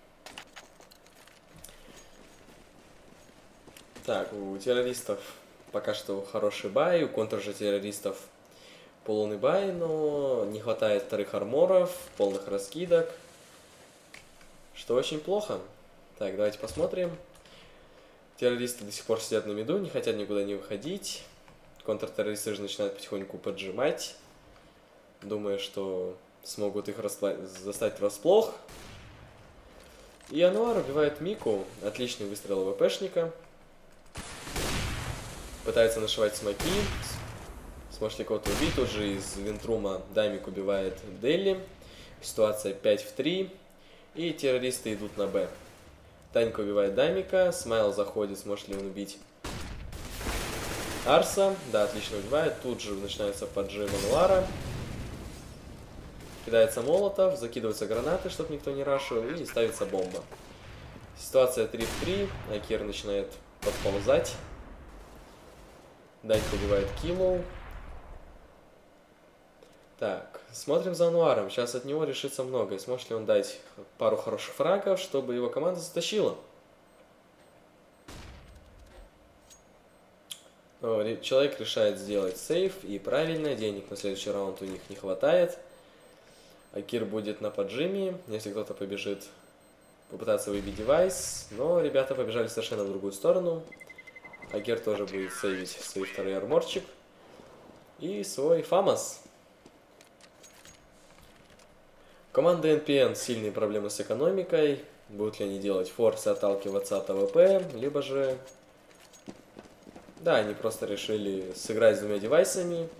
Так, у террористов пока что хороший бай, у контртеррористов полный бай, но не хватает вторых арморов, полных раскидок, что очень плохо. Так, давайте посмотрим. Террористы до сих пор сидят на миду, не хотят никуда не выходить. Контртеррористы же начинают потихоньку поджимать, думая, что смогут их застать врасплох. И Ануар убивает Мику, отличный выстрел АВПшника. Пытается нашивать смоки. Сможет ли кого-то убить? Тут же из Винтрума Даймик убивает Дели. Ситуация 5-3. И террористы идут на Б. Данька убивает Дамика, Смайл заходит, сможет ли он убить Арса. Да, отлично убивает. Тут же начинается поджим Ануара. Кидается молотов, закидываются гранаты, чтобы никто не рашил, и ставится бомба. Ситуация 3 в 3. Акир начинает подползать. Данька убивает Киллоу. Так, смотрим за Ануаром. Сейчас от него решится многое. Сможет ли он дать пару хороших фрагов, чтобы его команда затащила? Человек решает сделать сейф, и правильно, денег на следующий раунд у них не хватает. Акир будет на поджиме, если кто-то побежит попытаться выбить девайс, но ребята побежали совершенно в другую сторону. Акир тоже будет сейвить свой второй арморчик и свой Фамас. Команда NPN сильные проблемы с экономикой. Будут ли они делать форс и отталкиваться от АВП, либо же... Да, они просто решили сыграть с двумя девайсами.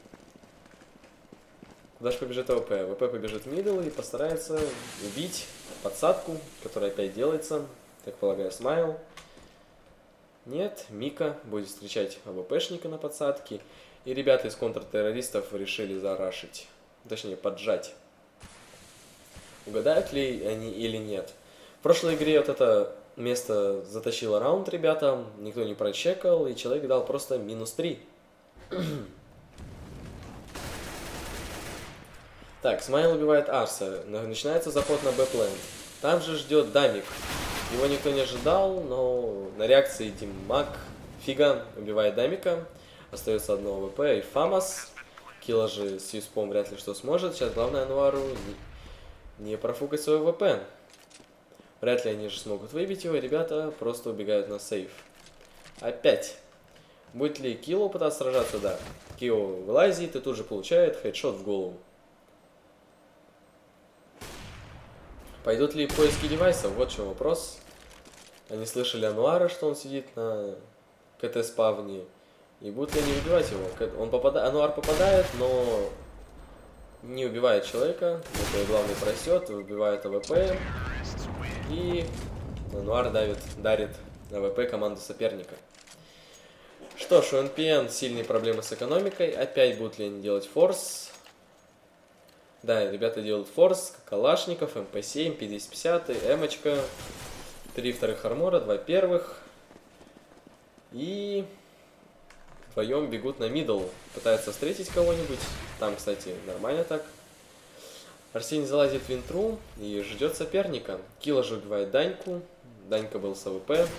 Куда же побежит АВП? АВП побежит в мидл и постарается убить подсадку, которая опять делается. Как полагаю, Смайл. Нет, Мика будет встречать АВПшника на подсадке. И ребята из контртеррористов решили зарашить. Точнее, поджать. Угадают ли они или нет? В прошлой игре вот это место затащило раунд ребятам, никто не прочекал, и человек дал просто -3. Так, Смайл убивает Арса. Начинается заход на Б-плент. Там же ждет Дамик. Его никто не ожидал, но на реакции Тим Мак Фига убивает Дамика. Остается одно ВП и Фамас. Килла же с Юспом вряд ли что сможет. Сейчас главное Ануару не профукать свой ВП. Вряд ли они же смогут выбить его. Ребята просто убегают на сейф. Опять. Будет ли Килло пытаться сражаться? Да. Килло вылазит и тут же получает хедшот в голову. Пойдут ли поиски девайсов? Вот в чем вопрос. Они слышали Ануара, что он сидит на КТ-спавне. И будут ли они убивать его? Ануар попадает, но не убивает человека. Это главный просет, убивает АВП. И Ануар дарит АВП команду соперника. Что ж, у NPN сильные проблемы с экономикой. Опять будут ли они делать форс? Да, ребята делают форс, калашников, МП-7, P250, Эмочка, 3 вторых армора, 2 первых. И вдвоем бегут на мидл, пытаются встретить кого-нибудь. Там, кстати, нормально так. Арсений залазит в винтру и ждет соперника. Килла же убивает Даньку. Данька был с АВП.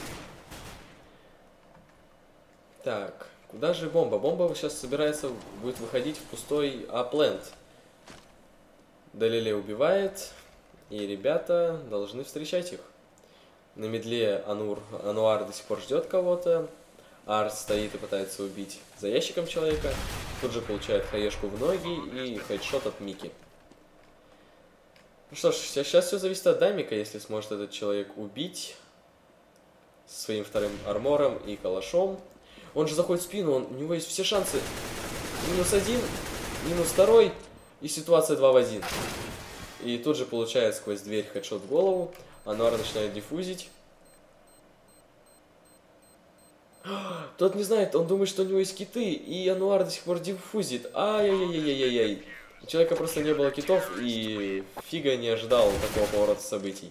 Так, куда же бомба? Бомба сейчас собирается, будет выходить в пустой А-плент. Далиле убивает, и ребята должны встречать их. На медле Ануар до сих пор ждет кого-то. Арс стоит и пытается убить за ящиком человека. Тут же получает хаешку в ноги и хедшот от Мики. Ну что ж, сейчас все зависит от Дамика, если сможет этот человек убить своим вторым армором и калашом. Он же заходит в спину, у него есть все шансы. -1, -2, и ситуация 2 в 1. И тут же получает сквозь дверь хедшот в голову. Ануар начинает диффузить. Тот не знает, он думает, что у него есть киты, и Ануар до сих пор диффузит. Ай-яй-яй-яй-яй-яй. У человека просто не было китов, и Фига не ожидал такого поворота событий.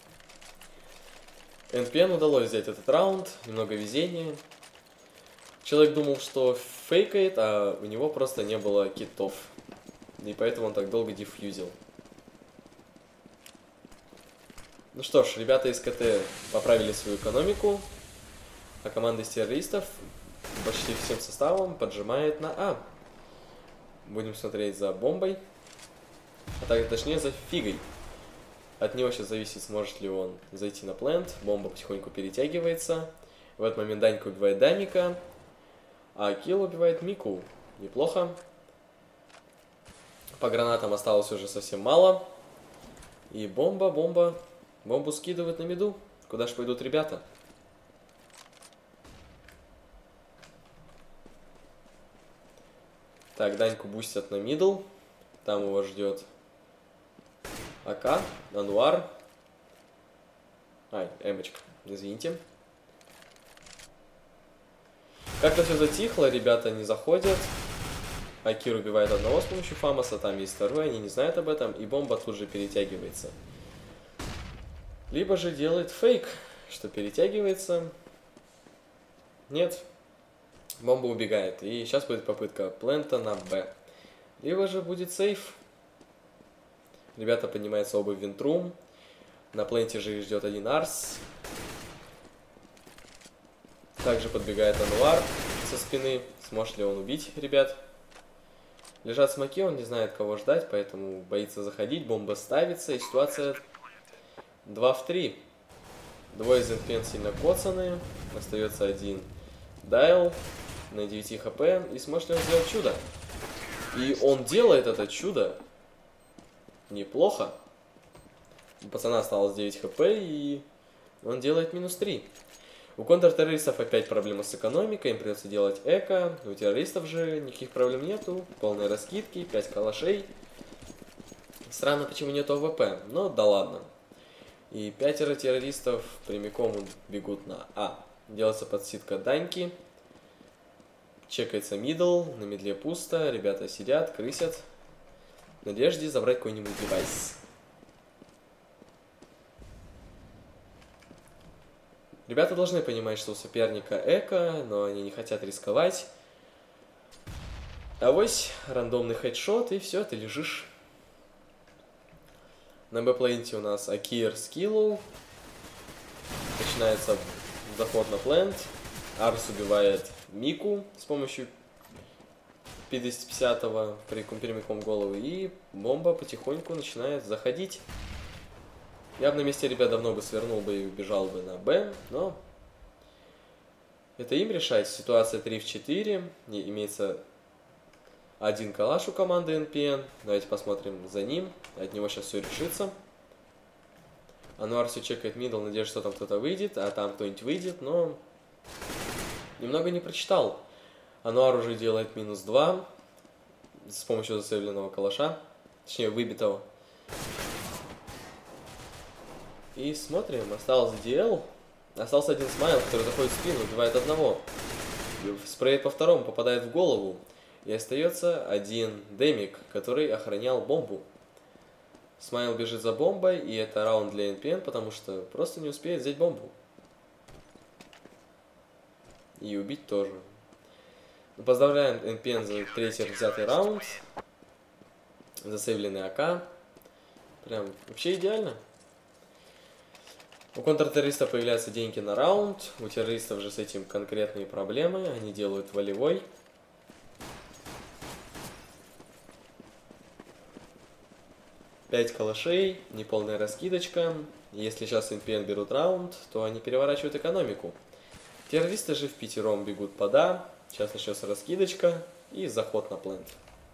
NPN удалось взять этот раунд, немного везения. Человек думал, что фейкает, а у него просто не было китов. И поэтому он так долго диффьюзил. Ну что ж, ребята из КТ поправили свою экономику, а команда из террористов почти всем составом поджимает на А. Будем смотреть за бомбой, а также точнее за Фигой. От него сейчас зависит, сможет ли он зайти на плент. Бомба потихоньку перетягивается. В этот момент Данька убивает Дамика, а Килл убивает Мику. Неплохо. По гранатам осталось уже совсем мало. И бомбу скидывают на миду. Куда же пойдут ребята? Так, Даньку бустят на мидл. Там его ждет АК, Ануар. Ай, эмочка, извините. Как-то все затихло, ребята не заходят. Акир убивает одного с помощью Фамоса, там есть второй, они не знают об этом, и бомба тут же перетягивается. Либо же делает фейк, что перетягивается. Нет. Бомба убегает. И сейчас будет попытка плента на Б. Либо же будет сейф. Ребята поднимаются оба в винтрум. На пленте же их ждет один Арс. Также подбегает Ануар со спины. Сможет ли он убить ребят? Лежат смоки, он не знает, кого ждать, поэтому боится заходить. Бомба ставится, и ситуация 2 в 3. Двое из NPN сильно коцаны. Остается один Дайл на 9 хп. И сможет ли он сделать чудо? И он делает это чудо. Неплохо. У пацана осталось 9 хп, и он делает минус 3. У контртеррористов опять проблемы с экономикой, им придется делать эко. У террористов же никаких проблем нету. Полные раскидки, 5 калашей. Странно, почему нету АВП, но да ладно. И 5 террористов прямиком бегут на А. Делается подсидка Даньки. Чекается мидл, на мидле пусто, ребята сидят, крысят. В надежде забрать какой-нибудь девайс. Ребята должны понимать, что у соперника эко, но они не хотят рисковать. Авось рандомный хедшот, и все, ты лежишь. На Б-пленте у нас Акир с Киллоу. Начинается заход на плент. Арс убивает Мику с помощью 50-го прямиком головы. И бомба потихоньку начинает заходить. Я бы на месте ребят давно бы свернул бы и убежал бы на Б, но это им решать. Ситуация 3 в 4. Имеется один калаш у команды NPN. Давайте посмотрим за ним. От него сейчас все решится. Ануар все чекает мидл, надеюсь, что там кто-то выйдет, а там кто-нибудь выйдет, но немного не прочитал. Ануар уже делает минус 2 с помощью засейвленного калаша, точнее выбитого. И смотрим, осталось DL, остался один смайл, который заходит в спину, убивает одного. Спреет по второму, попадает в голову. И остается один Демик, который охранял бомбу. Смайл бежит за бомбой, и это раунд для NPN, потому что просто не успеет взять бомбу. И убить тоже. Поздравляем NPN за третий взятый раунд. Засейвленный АК. Прям вообще идеально. У контртеррористов появляются деньги на раунд. У террористов же с этим конкретные проблемы. Они делают волевой. Пять калашей, неполная раскидочка. Если сейчас NPN берут раунд, то они переворачивают экономику. Террористы же в пятером бегут под А. Сейчас начнется раскидочка и заход на плент.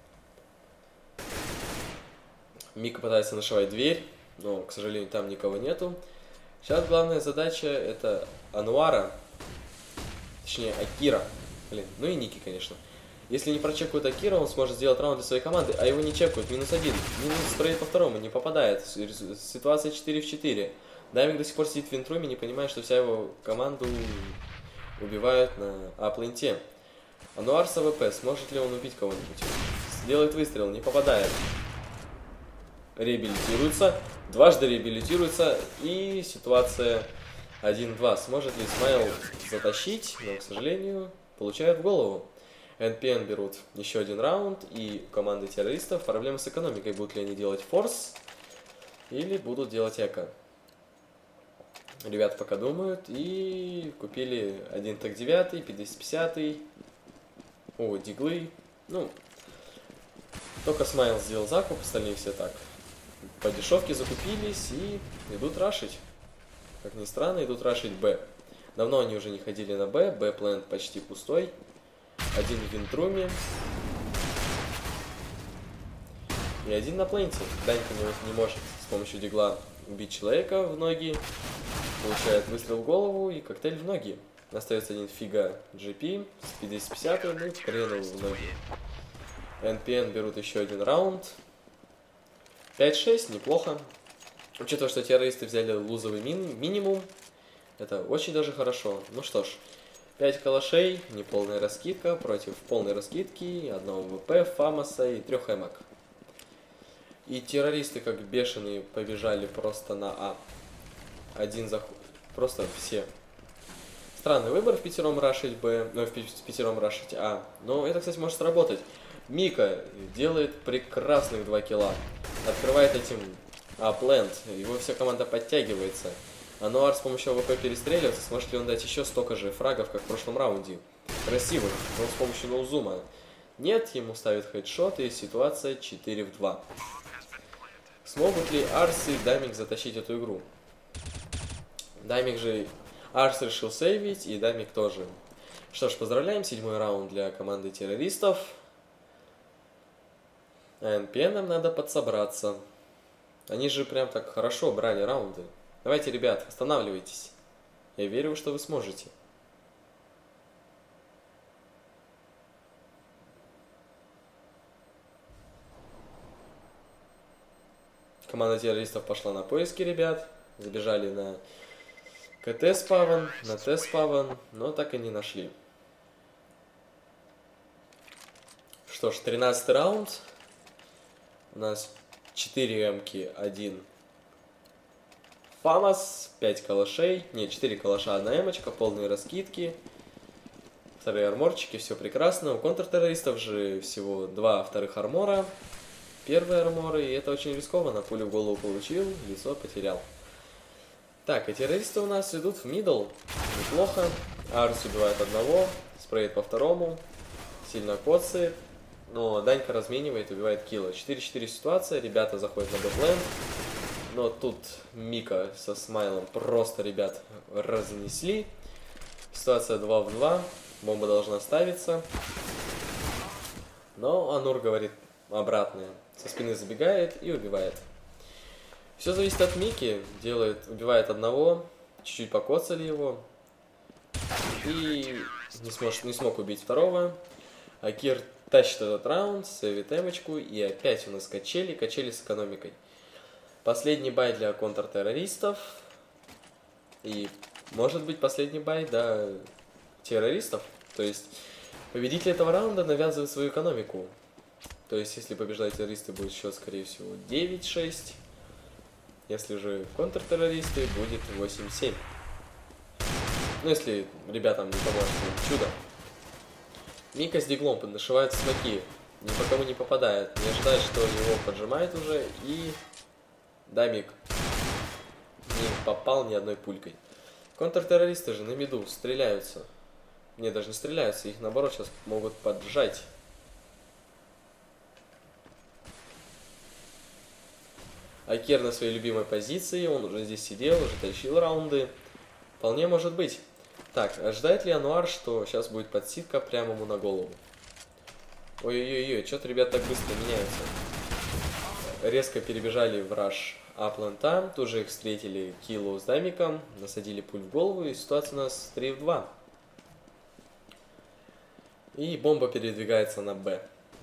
Мика пытается нашивать дверь, но, к сожалению, там никого нету. Сейчас главная задача это Ануара, точнее Акира, блин, ну и Ники, конечно. Если не прочекают Акира, он сможет сделать раунд для своей команды, а его не чекают, минус 1. Минус спрей по второму, не попадает. Ситуация 4 в 4. Даймик до сих пор сидит в винтруме, не понимая, что вся его команду убивают на А-пленте. Ануар с АВП, сможет ли он убить кого-нибудь? Делает выстрел, не попадает. Реабилитируется, дважды реабилитируется, и ситуация 1-2. Сможет ли Смайл затащить, но, к сожалению, получает в голову. NPN берут еще один раунд, и у команды террористов проблемы с экономикой. Будут ли они делать форс, или будут делать эко. Ребята пока думают, и купили один так 9, 50-50. О, диглы. Ну, только Смайл сделал закуп, остальные все так. По дешевке закупились и идут рашить. Как ни странно, идут рашить Б. Давно они уже не ходили на Б. Б-плент почти пустой. Один в винтруме. И один на пленте. Данька не может с помощью дигла убить человека в ноги. Получает выстрел в голову и коктейль в ноги. Остается один фига GP с 50, ну и хреновый в ноги. NPN берут еще один раунд. 5-6, неплохо. Учитывая, что террористы взяли лузовый минимум, это очень даже хорошо. Ну что ж, 5 калашей, неполная раскидка против полной раскидки, 1 ВП, Фамоса и 3 эмок. И террористы как бешеные побежали просто на А. Один заход. Просто все. Странный выбор в пятером рашить Б, в пятером рашить А. Но это, кстати, может сработать. Мика делает прекрасных 2 килла. Открывает этим А-плент. Его вся команда подтягивается. А Нуар с помощью АВП перестреливается. Сможет ли он дать еще столько же фрагов, как в прошлом раунде? Красивых, но с помощью ноузума. Нет, ему ставят хедшот, и ситуация 4 в 2. Смогут ли Арс и Дамик затащить эту игру? Дамик же... Арс решил сейвить, и Дамик тоже. Что ж, поздравляем, 7-й раунд для команды террористов. А НПНам надо подсобраться. Они же прям так хорошо брали раунды. Давайте, ребят, останавливайтесь. Я верю, что вы сможете. Команда террористов пошла на поиски, ребят. Забежали на КТ спавн, на Т спавн, но так и не нашли. Что ж, 13-й раунд. У нас 4 эмки, 1 Фамос, 5 калашей. Не, 4 калаша, 1 эмочка, полные раскидки. Вторые арморчики, все прекрасно. У контртеррористов же всего 2 вторых армора. Первые арморы, и это очень рискованно. Пулю в голову получил, лицо потерял. Так, и террористы у нас идут в мидл. Неплохо. Арс убивает одного, спреет по второму. Сильно коцает. Но Данька разменивает, убивает килла. 4-4 ситуация, ребята заходят на бэкленд. Но тут Мика со смайлом просто, ребят, разнесли. Ситуация 2 в 2. Бомба должна ставиться. Но Анур говорит обратное. Со спины забегает и убивает. Все зависит от Мики. Убивает одного. Чуть-чуть покоцали его. И не смог убить второго. Акир тащит этот раунд, сейвит эмочку. И опять у нас качели с экономикой. Последний бай для контртеррористов. И может быть последний бай для террористов. То есть победитель этого раунда навязывает свою экономику. То есть если побеждают террористы, будет счет скорее всего 9-6. Если же контртеррористы, будет 8-7. Ну если ребятам не поможет чудо. Мика с диглом поднашивает смоки. Ни по кому не попадает. Не ожидает, что его поджимает уже. И Дамик не попал ни одной пулькой. Контртеррористы же на миду стреляются. Не, даже не стреляются, их наоборот сейчас могут поджать. Акер на своей любимой позиции, он уже здесь сидел, уже тащил раунды. Вполне может быть. Так, ожидает ли Ануар, что сейчас будет подсидка прямо ему на голову? Ой-ой-ой, что-то ребят так быстро меняются. Резко перебежали в раш А-плента, тут же их встретили киллу с Дамиком, насадили пуль в голову, и ситуация у нас 3 в 2. И бомба передвигается на Б.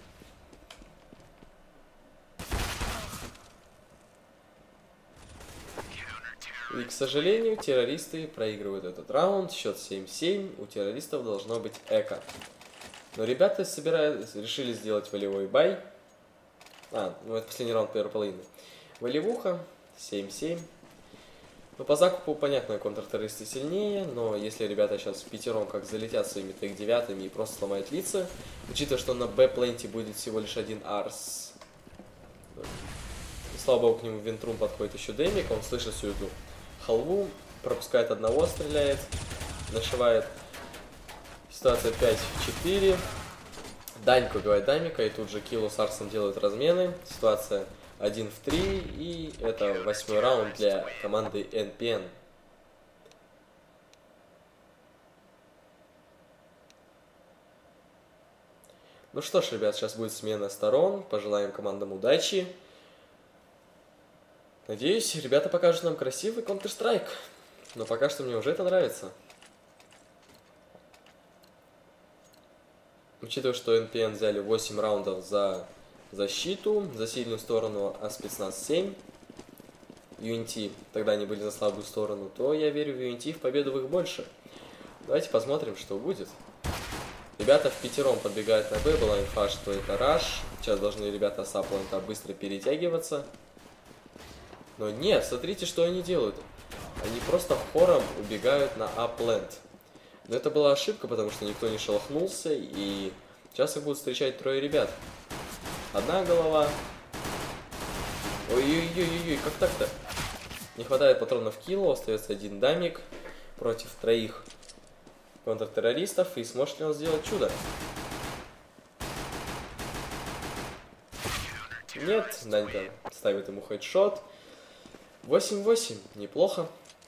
И, к сожалению, террористы проигрывают этот раунд. Счет 7-7. У террористов должно быть эко. Но ребята решили сделать волевой бай. Ну это последний раунд первой половины. Волевуха. 7-7. Ну, по закупу, понятно, контртеррористы сильнее, но если ребята сейчас в пятером как залетят своими ТЭК-9 и просто сломают лица, учитывая, что на Б-пленте будет всего лишь 1 Арс, слава богу, к нему в винтрум подходит еще Дэмик, он слышит всю эту халву, пропускает одного, стреляет, нашивает. Ситуация 5-4. Данька убивает Дамика, и тут же Киллу с Арсом делают размены. Ситуация 1 в 3, и это 8-й раунд для команды NPN. Ну что ж, ребят, сейчас будет смена сторон. Пожелаем командам удачи. Надеюсь, ребята покажут нам красивый Counter-Strike. Но пока что мне уже это нравится. Учитывая, что NPN взяли 8 раундов за защиту, за сильную сторону, а спецназ 7. UNT, тогда они были за слабую сторону, то я верю в UNT, в победу в их больше. Давайте посмотрим, что будет. Ребята в пятером подбегают на Б, была инфа, что это раш. Сейчас должны ребята с аплента быстро перетягиваться. Но нет, смотрите, что они делают. Они просто хором убегают на аплент. Но это была ошибка, потому что никто не шелохнулся, и сейчас их будут встречать трое ребят. Одна голова. Ой-ой-ой-ой, как так-то? Не хватает патронов к киллу, остается один дамик против троих контртеррористов, и сможет ли он сделать чудо? Нет, Данька ставит ему хедшот. 8-8, неплохо.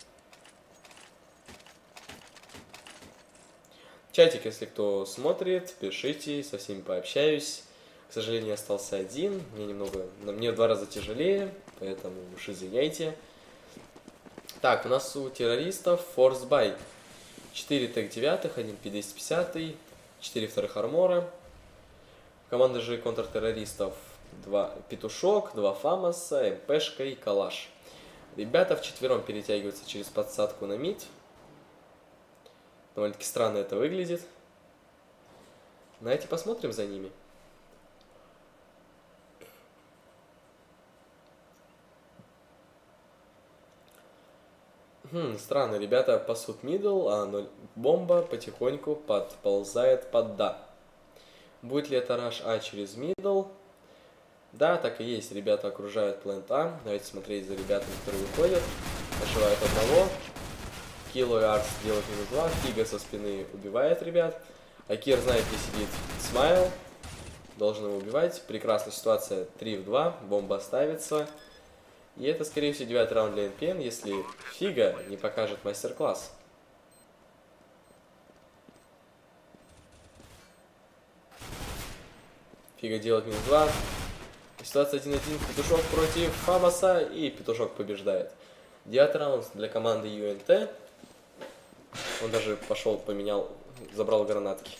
Чатик, если кто смотрит, пишите, со всеми пообщаюсь. К сожалению, остался один, мне в 2 раза тяжелее, поэтому уж извиняйте. Так, у нас у террористов Force Buy. 4 тег-9, 1 P250, 4 вторых армора. Команда же контртеррористов 2 петушок, 2 фамоса, МПшка и калаш. Ребята вчетвером перетягиваются через подсадку на мид. Довольно-таки странно это выглядит. Давайте посмотрим за ними. Странно, ребята пасут мидл, а бомба потихоньку подползает под да. Будет ли это раш А через мидл? Да, так и есть. Ребята окружают плент А. Давайте смотреть за ребятами, которые выходят. Ошивают одного. Килло и Арс делают минус 2. Фига со спины убивает ребят. Акир знает, где сидит Смайл. Должен его убивать. Прекрасная ситуация. 3 в 2. Бомба ставится. И это, скорее всего, 9-й раунд для НПН, если Фига не покажет мастер-класс. Фига делает минус 2. Ситуация 1-1. Петушок против Фамоса, и Петушок побеждает. 9-й раунд для команды ЮНТ. Он даже пошел, поменял, забрал гранатки.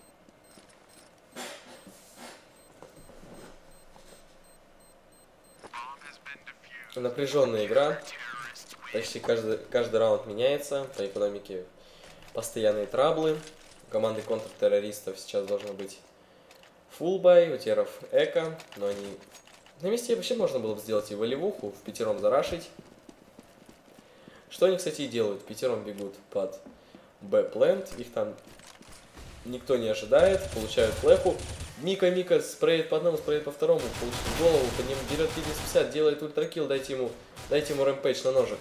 Напряженная игра. Почти каждый раунд меняется. По экономике постоянные траблы. У команды контртеррористов сейчас должно быть фулбай, у теров эко. Но они... На месте вообще можно было бы сделать и волевуху, в пятером зарашить. Что они, кстати, и делают. В пятером бегут под Б-плент. Их там никто не ожидает. Получают флэху. Мика спреет по одному, спреет по второму, получит в голову, под ним берет 50, делает ультракилл, дайте ему рэмпейдж на ножик.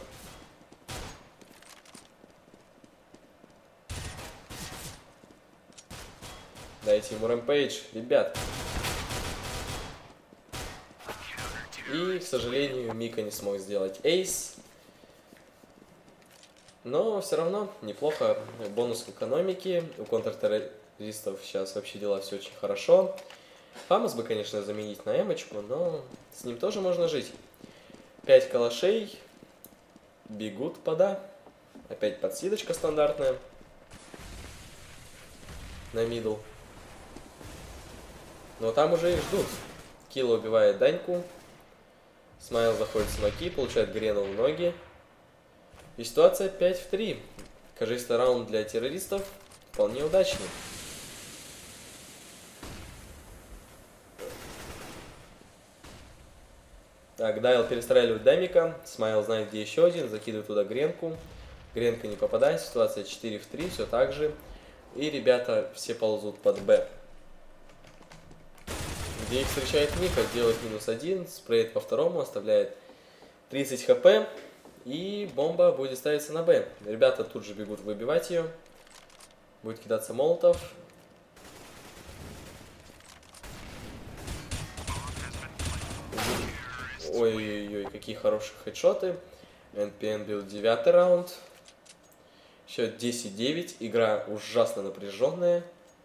Дайте ему рэмпейдж, ребят. И, к сожалению, Мика не смог сделать эйс. Но все равно неплохо. Бонус к экономике. У контртеррористов сейчас вообще дела все очень хорошо. Фамос бы, конечно, заменить на эмочку, но с ним тоже можно жить. 5 калашей. Бегут пода. Опять подсидочка стандартная. На мидл. Но там уже их ждут. Килл убивает Даньку. Смайл заходит в смоки, получает Грену в ноги. И ситуация 5 в 3. Кажется, раунд для террористов вполне удачный. Так, Дайл перестраивает Дамика. Смайл знает, где еще один. Закидывает туда Гренку. Гренка не попадает. Ситуация 4 в 3. Все так же. И ребята все ползут под Б. Где их встречает Мика. Делает минус 1. Спреет по второму. Оставляет 30 хп. И бомба будет ставиться на Б. Ребята тут же бегут выбивать ее. Будет кидаться молотов. Ой-ой-ой, какие хорошие хедшоты. НПН бил 9-й раунд. Счет 10-9. Игра ужасно напряженная.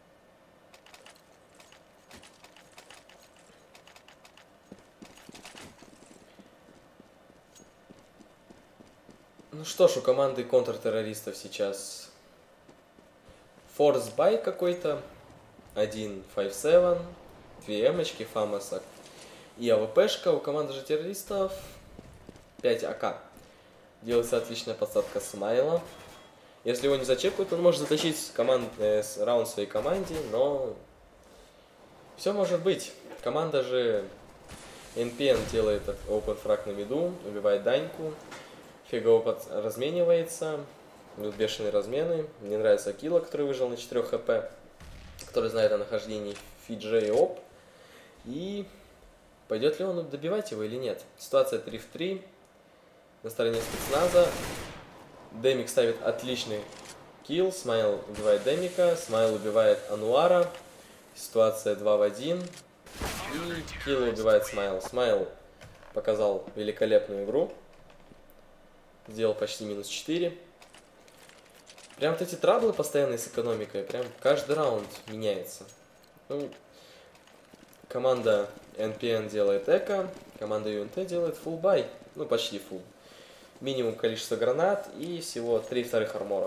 Ну что ж, у команды контртеррористов сейчас Force Buy какой-то. 1 5-7. 2 эмочки, Фамоса и АВПшка. У команды же террористов 5 АК. Делается отличная подсадка Смайла. Если его не зачекают, он может затащить раунд своей команде, но все может быть. Команда же NPN делает open фраг на миду, убивает Даньку. Фигово разменивается. Идут бешеные размены. Мне нравится Килла, который выжил на 4 хп, который знает о нахождении Фиджи и Оп. И пойдет ли он добивать его или нет? Ситуация 3 в 3. На стороне спецназа. Демик ставит отличный килл. Смайл убивает Демика. Смайл убивает Ануара. Ситуация 2 в 1. И килл убивает Смайл. Смайл показал великолепную игру. Сделал почти минус 4. Прям вот эти траблы постоянные с экономикой. Прям каждый раунд меняется. Ну, команда NPN делает эко. Команда UNT делает full buy. Ну, почти full. Минимум количество гранат и всего 3 вторых армора.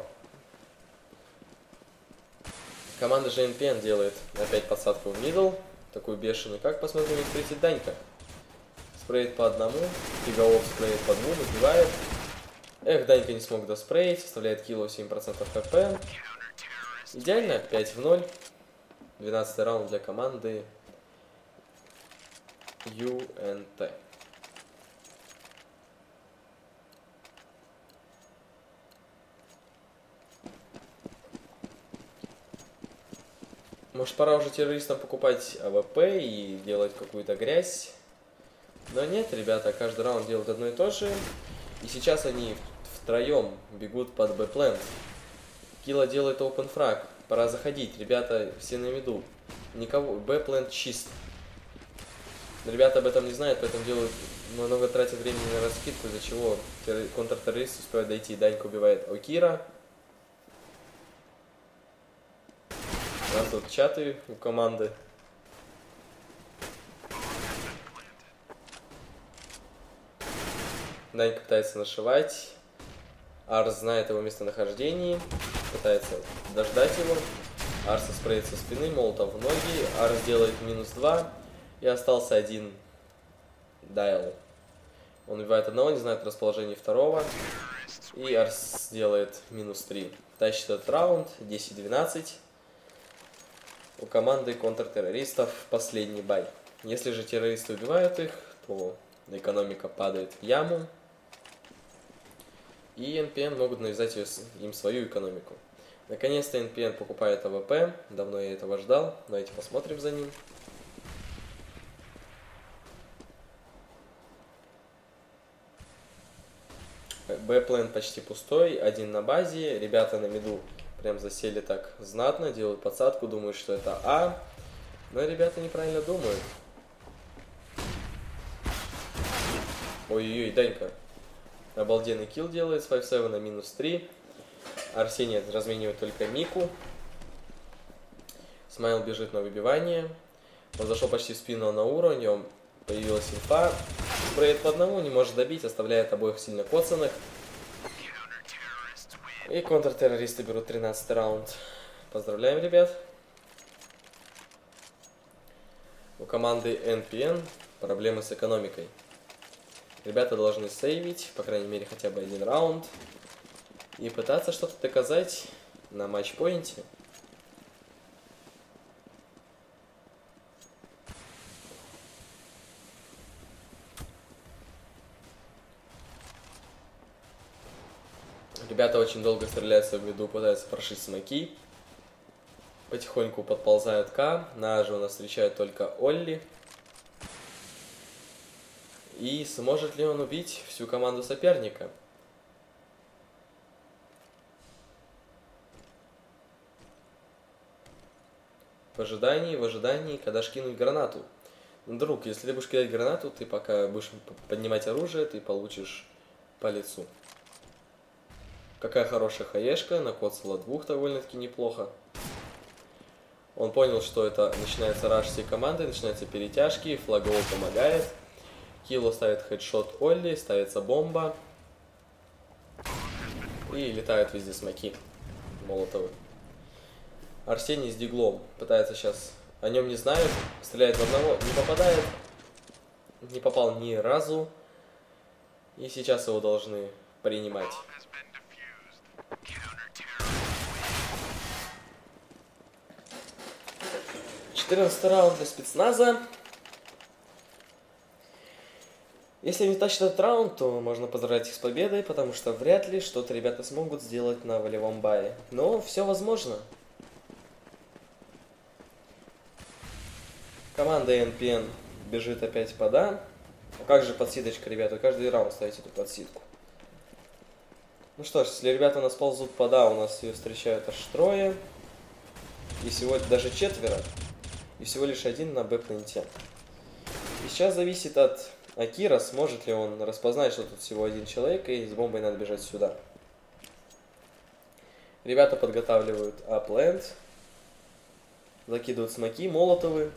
Команда же NPN делает опять подсадку в мидл. Такую бешеную. Как посмотрим, как встретит Данька. Спреет по одному. Фигаов спреет по двум. Убивает. Эх, Данька не смог доспреить. Составляет киллу 7% хп. Идеально. 5 в 0. 12 раунд для команды UNT. Может, пора уже террористам покупать АВП и делать какую-то грязь. Но нет, ребята, каждый раунд делают одно и то же. И сейчас они втроем бегут под Б-плент. Килла делает open фраг. Пора заходить. Ребята все на миду. Никого. Б-плент чист. Но ребята об этом не знают, поэтому делают много тратят времени на раскидку, из-за чего контртеррорист успевает дойти. Данька убивает Окира. У нас тут чаты у команды. Данька пытается нашивать. Арс знает его местонахождение. Пытается дождать его. Арса спреет со спины, молотов в ноги. Арс делает минус 2. И остался один Дайл. Он убивает одного, не знает расположение второго. И Арс делает минус 3. Тащит этот раунд. 10-12. У команды контртеррористов последний бай. Если же террористы убивают их, то экономика падает в яму. И NPN могут навязать им свою экономику. Наконец-то NPN покупает АВП. Давно я этого ждал. Давайте посмотрим за ним. Б-плен почти пустой. Один на базе. Ребята на миду прям засели так знатно. Делают подсадку. Думают, что это А. Но ребята неправильно думают. Ой-ой-ой, Данька. Обалденный килл делает с 5-7 на минус 3. Арсений разменивает только Мику. Смайл бежит на выбивание. Он зашел почти в спину на уровне. У него появилась инфа. Спреет по одному, не может добить, оставляет обоих сильно коцаных. И контртеррористы берут 13 раунд. Поздравляем, ребят. У команды NPN проблемы с экономикой. Ребята должны сейвить, по крайней мере, хотя бы один раунд. И пытаться что-то доказать на матчпоинте. Ребята очень долго стреляются в миду, пытаются прошить смоки. Потихоньку подползают К. На же у нас встречает только Олли. И сможет ли он убить всю команду соперника? В ожидании, когда ж кинуть гранату. Друг, если ты будешь кидать гранату, ты пока будешь поднимать оружие, ты получишь по лицу. Какая хорошая хаешка, накоцала двух довольно-таки неплохо. Он понял, что это начинается раш всей команды, начинаются перетяжки, флаговой помогает. Киллу ставит хедшот Олли, ставится бомба. И летают везде смоки молотовы. Арсений с диглом пытается сейчас, о нем не знают, стреляет в одного, не попадает. Не попал ни разу. И сейчас его должны принимать. 14 раунд для спецназа. Если они тащат этот раунд, то можно поздравлять их с победой, потому что вряд ли что-то ребята смогут сделать на волевом бае. Но все возможно. Команда NPN бежит опять под А. А как же подсидочка, ребята? Каждый раунд ставить эту подсидку. Ну что ж, если ребята у нас ползут под А, у нас ее встречают аж трое. И сегодня даже четверо. И всего лишь один на бэкпленте. И сейчас зависит от Акира, сможет ли он распознать, что тут всего один человек, и с бомбой надо бежать сюда. Ребята подготавливают апленд. Закидывают смоки, молотовы.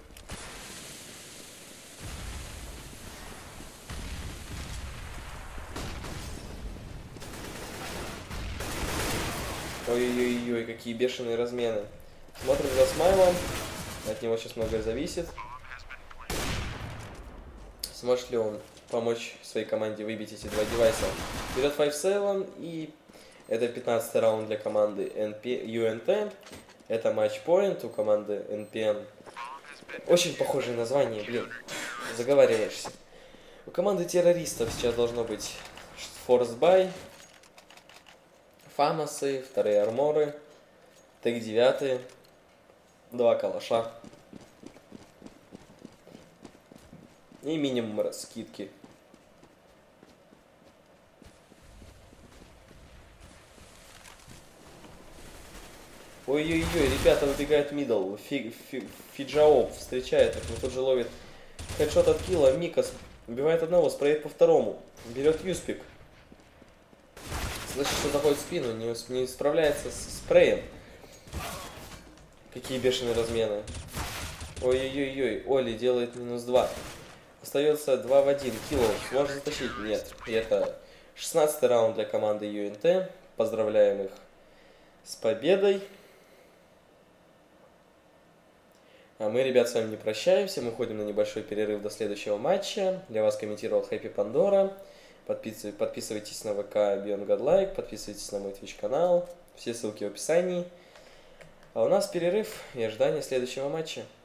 Ой-ой-ой, какие бешеные размены. Смотрим за Смайлом. От него сейчас многое зависит. Сможет ли он помочь своей команде выбить эти два девайса? Берет 5-7, и это 15-й раунд для команды UNT. Это матчпоинт у команды NPN. Очень похожее название, блин, заговариваешься. У команды террористов сейчас должно быть Forced Buy, Фамосы, вторые арморы, Тек 9, 2 калаша и минимум раскидки. Ой-ой-ой, ребята выбегают мидл. Фиджаоп встречает их, но тут же ловит хедшот от килла. Микас убивает одного, спреет по второму. Берет юспик. Слышит, что заходит в спину, не справляется с спреем. Какие бешеные размены. Ой-ой-ой, Оли делает -2. Остается 2 в 1. Килл сможет затащить? Нет. И это 16-й раунд для команды UNT. Поздравляем их с победой. А мы, ребят, с вами не прощаемся. Мы уходим на небольшой перерыв до следующего матча. Для вас комментировал Happy Pandora. Подписывайтесь на ВК Beyond Godlike. Подписывайтесь на мой Twitch канал. Все ссылки в описании. А у нас перерыв и ожидание следующего матча.